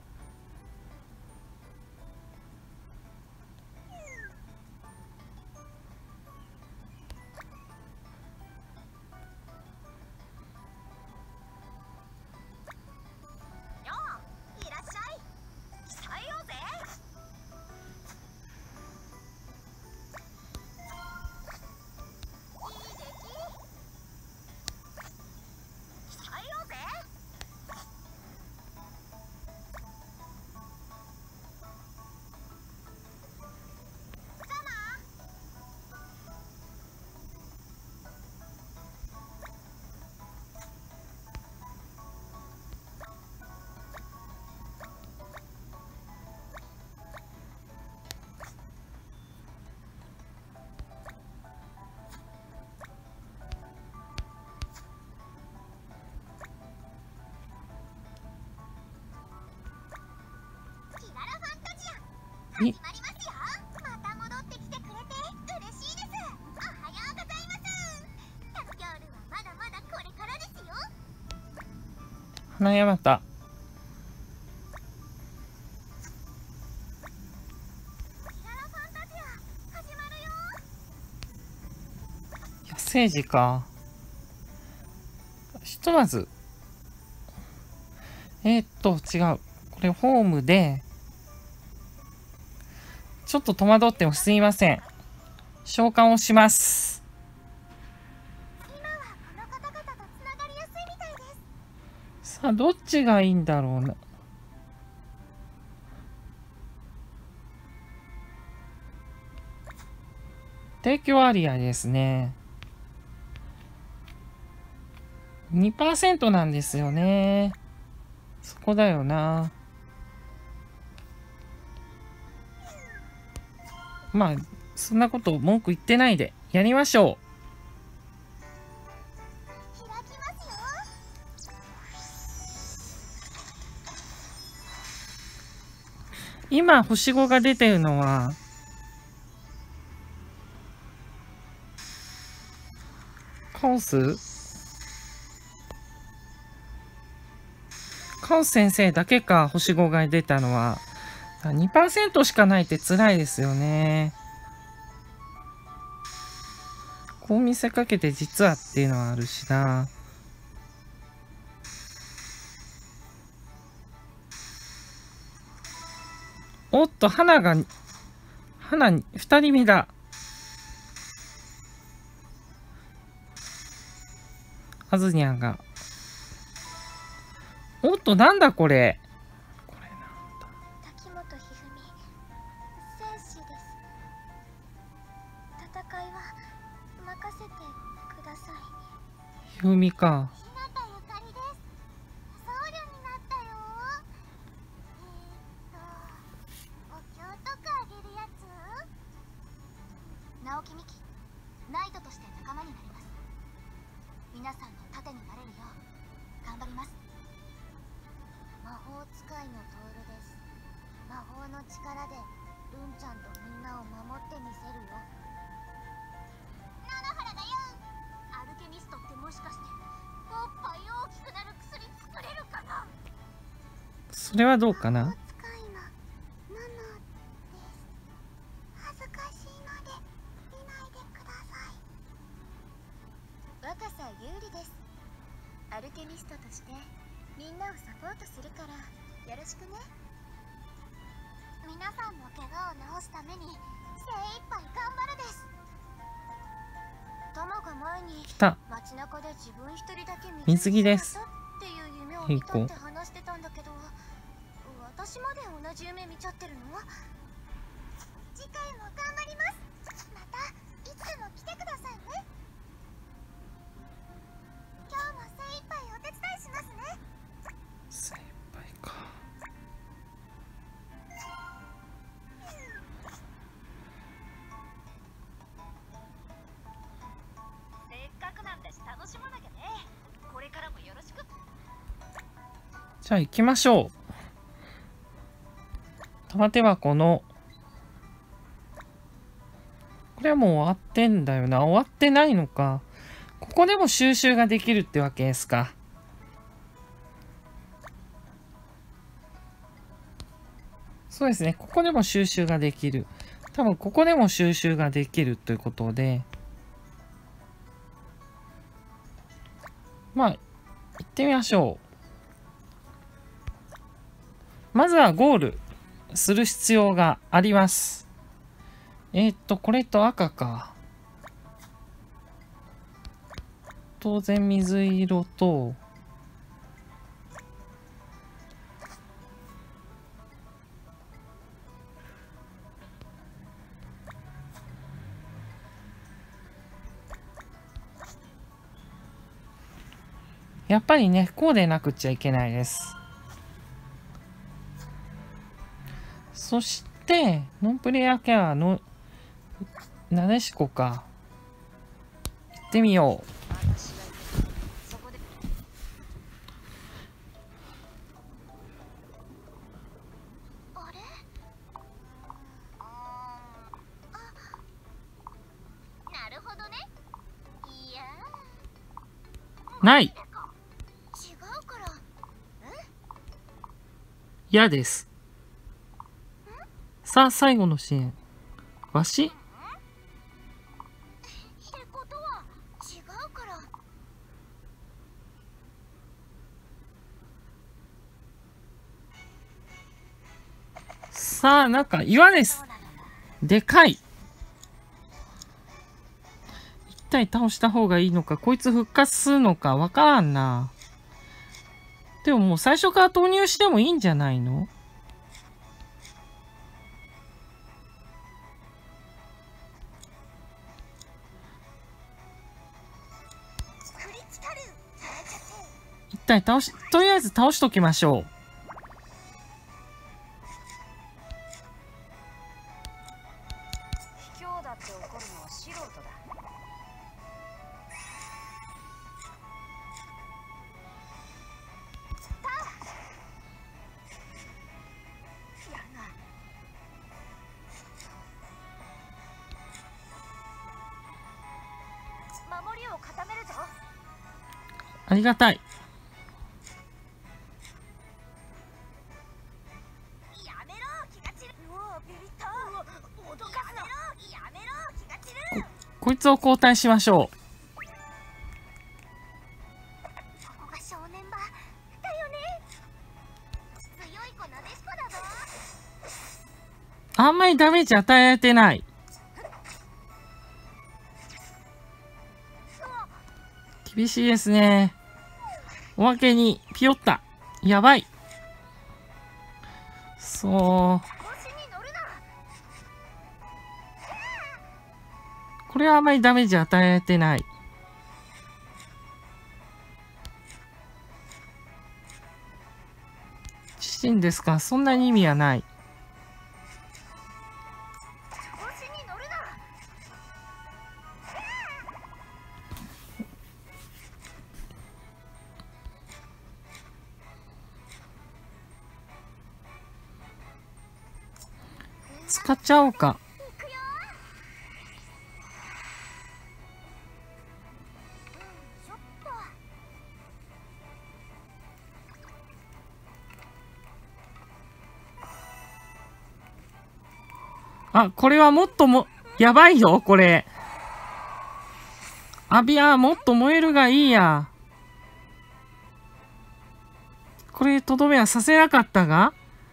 よういらっしゃい。鍛えようぜ。いい出来。鍛えようぜ。じゃあな。キララファンタジア始まりますよ。また戻ってきてくれて嬉しいです。おはようございます。タクギョールはまだまだこれからですよ。 花山田。 キララファンタジア始まるよ。 野生児か。ひとまず違う。これホームでちょっと戸惑ってもすいません。召喚をします。 今はこの方々とつながりやすいみたいです。 さあ、どっちがいいんだろうな。提供アリアですね。2% なんですよね。そこだよな。まあ、そんなこと文句言ってないでやりましょ開きますよ。 う。今、星5が出てるのは、カオス先生だけか、星5が出たのは。2% しかないって辛いですよね。こう見せかけて実はっていうのはあるしな。 おっと、花2人目だ。あずにゃんが。おっと、なんだこれ。これなんだ。 滝本ひふみ、戦士です。戦いは任せてください。 ひふみか。 日向ゆかりです。僧侶になったよ。お経とかあげるやつ？直木美希、ナイトとして仲間になります。皆さんの盾になれるよう頑張ります。魔法使いのトールです。魔法の力でルンちゃんとみんなを守ってみせるよ。野々原だよ。アルケミストってもしかしておっぱい大きくなる薬作れるかな？ それはどうかな。 魔法使いのママです。恥ずかしいので見ないでください。若狭優里です。アルケミストとしてみんなをサポートするからよろしくね。皆さんの怪我を治すために精一杯頑張るです。友が前に来た。 街中で自分一人だけ水着です。 っていう夢を見たって話してたんだけど、私まで同じ夢見ちゃってるの？次回も頑張ります。またいつでも来てくださいね。今日も精一杯お手伝いしますね。 精一杯か。 せっかくなんだし楽しまなきゃね。これからもよろしく。 じゃあ行きましょう。玉手箱のこれはもう終わってんだよな。終わってないのか。ここでも収集ができるってわけですか。そうですね。ここでも収集ができる。多分ここでも収集ができるということで。まあ、行ってみましょう。まずはゴールする必要があります。これと赤か。当然水色と、やっぱりね、こうでなくちゃいけないです。そして、ノンプレイヤーキャラのなでしこか。行ってみよう。 あれ？なるほどね。いやない。 違うから。 嫌です。さあ、最後のシーン。わし？ ってことは違うから。 さあ、なんか岩です。でかい。一体倒した方がいいのか、こいつ復活するのかわからんな。でももう最初から投入してもいいんじゃないの？一体とりあえず倒しときましょう。 卑怯だって怒るのは素人だ。守りを固めるぞ。 ありがたい。 やめろ、気が散る。うわ、ビビった。脅かすの。やめろ、気が散る。 こいつを交代しましょう。 ここが正念場だよね。強い子なでしこだぞ。 あんまりダメージ与えられてない。厳しいですね。おまけに、ピヨった。やばい。そう。これはあんまりダメージ与えられてない。自身ですか？そんなに意味はない。使っちゃおうか。あ、これはもっとやばいよ、これ。アビア、もっと燃えるがいいや。これ、とどめはさせなかったが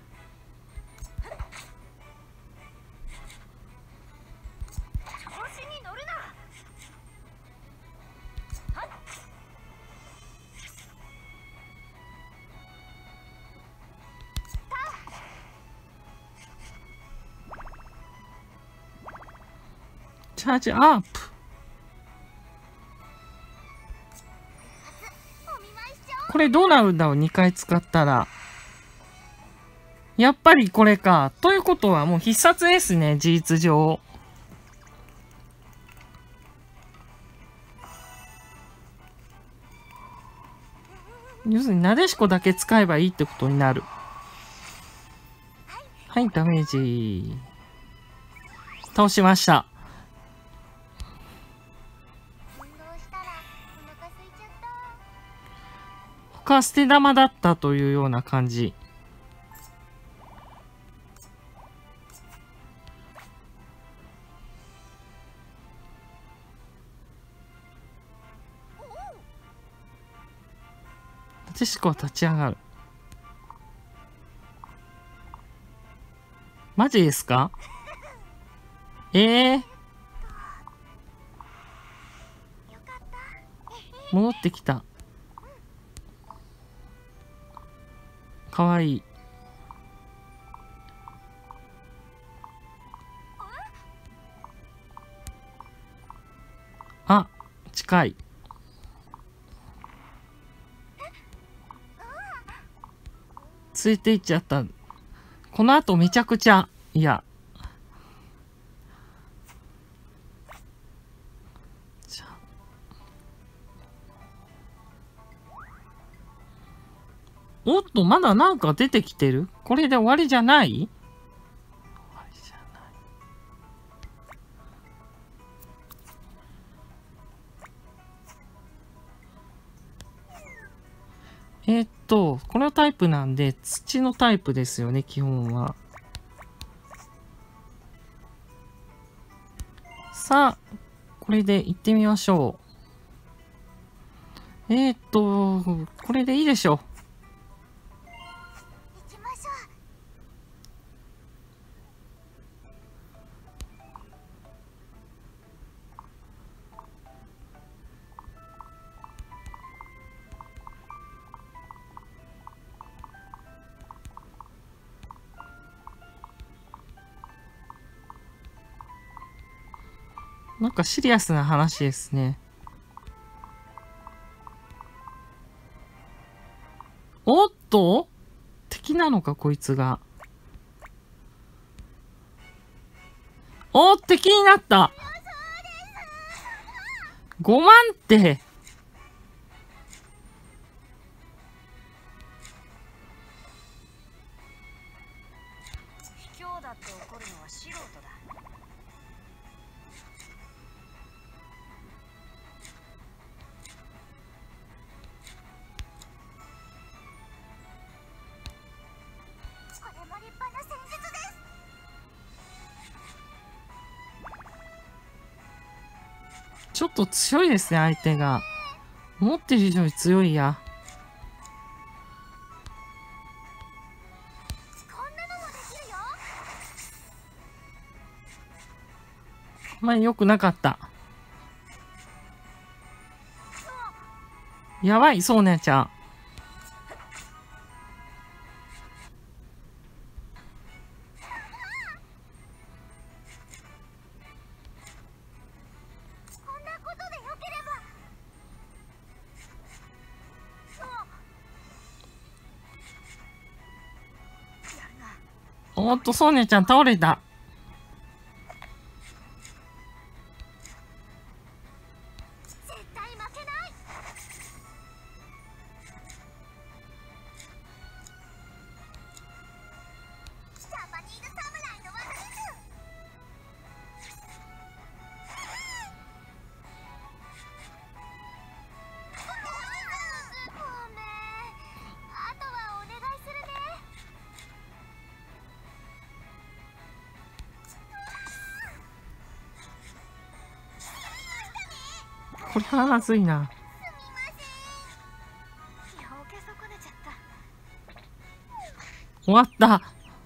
チャージアップ。これどうなるんだろう ?2 回使ったら。やっぱりこれか。ということはもう必殺ですね、事実上。要するに、なでしこだけ使えばいいってことになる。はい、ダメージ。倒しました。他は捨て玉だったというような感じ。なでしこは立ち上がる。マジですか？戻ってきた。かわいい。あ、近い。ついていっちゃった。この後めちゃくちゃ、いや。おっと、まだなんか出てきてる？これで終わりじゃない？終わりじゃない。このタイプなんで、土のタイプですよね、基本は。さあ、これで行ってみましょう。これでいいでしょう。なんかシリアスな話ですね。おっと？敵なのか、こいつが。おー、敵になった！ 5 万って。 卑怯だって怒るのは素人だ。これも立派な戦術です。 ちょっと強いですね、相手が。思ってる以上に強いや。 こんなのもできるよ。 まあ良くなかった。やばい、そうねちゃん。おっと、そうねちゃん倒れた。これはまずいな。終わった。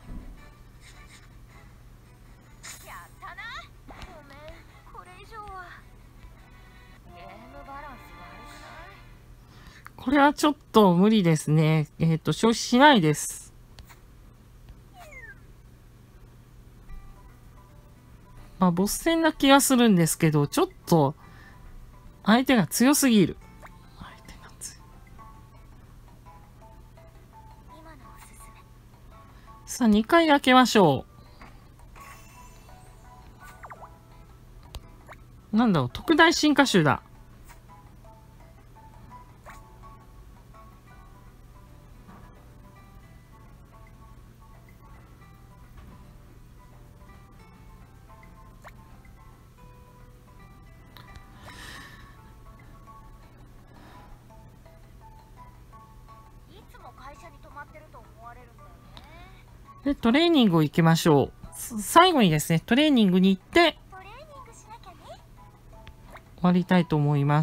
これはちょっと無理ですね。消費しないです。まあ、ボス戦な気がするんですけど、ちょっと、相手が強すぎる。相手が強い。さあ、2回開けましょう。なんだろう、特大進化種だ。で、トレーニングを行きましょう。最後にですね、トレーニングに行って、終わりたいと思います。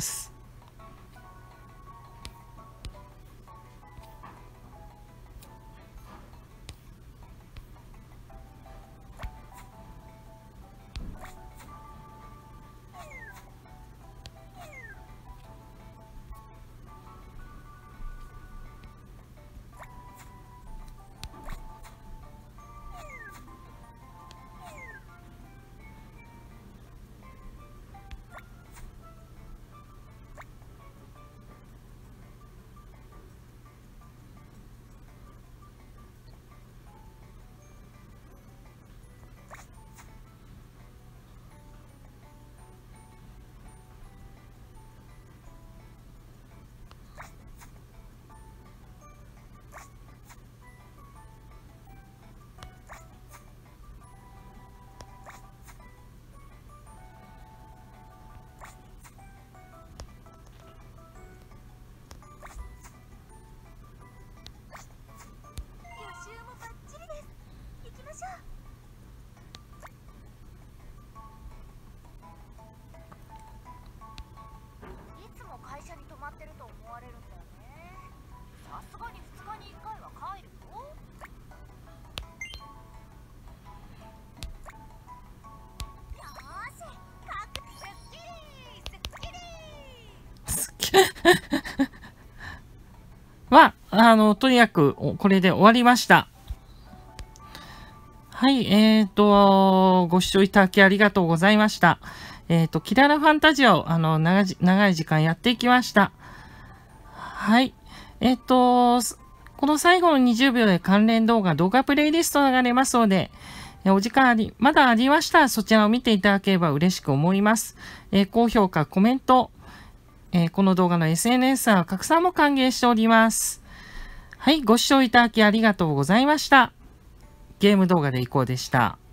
とにかく、これで終わりました。はい、ご視聴いただきありがとうございました。キララファンタジアを、長い時間やっていきました。はい。この最後の20秒で関連動画プレイリスト流れますので、お時間まだありましたらそちらを見ていただければ嬉しく思います。高評価、コメント、この動画の SNS は拡散も歓迎しております。はい、ご視聴いただきありがとうございました。ゲーム動画でいこうでした。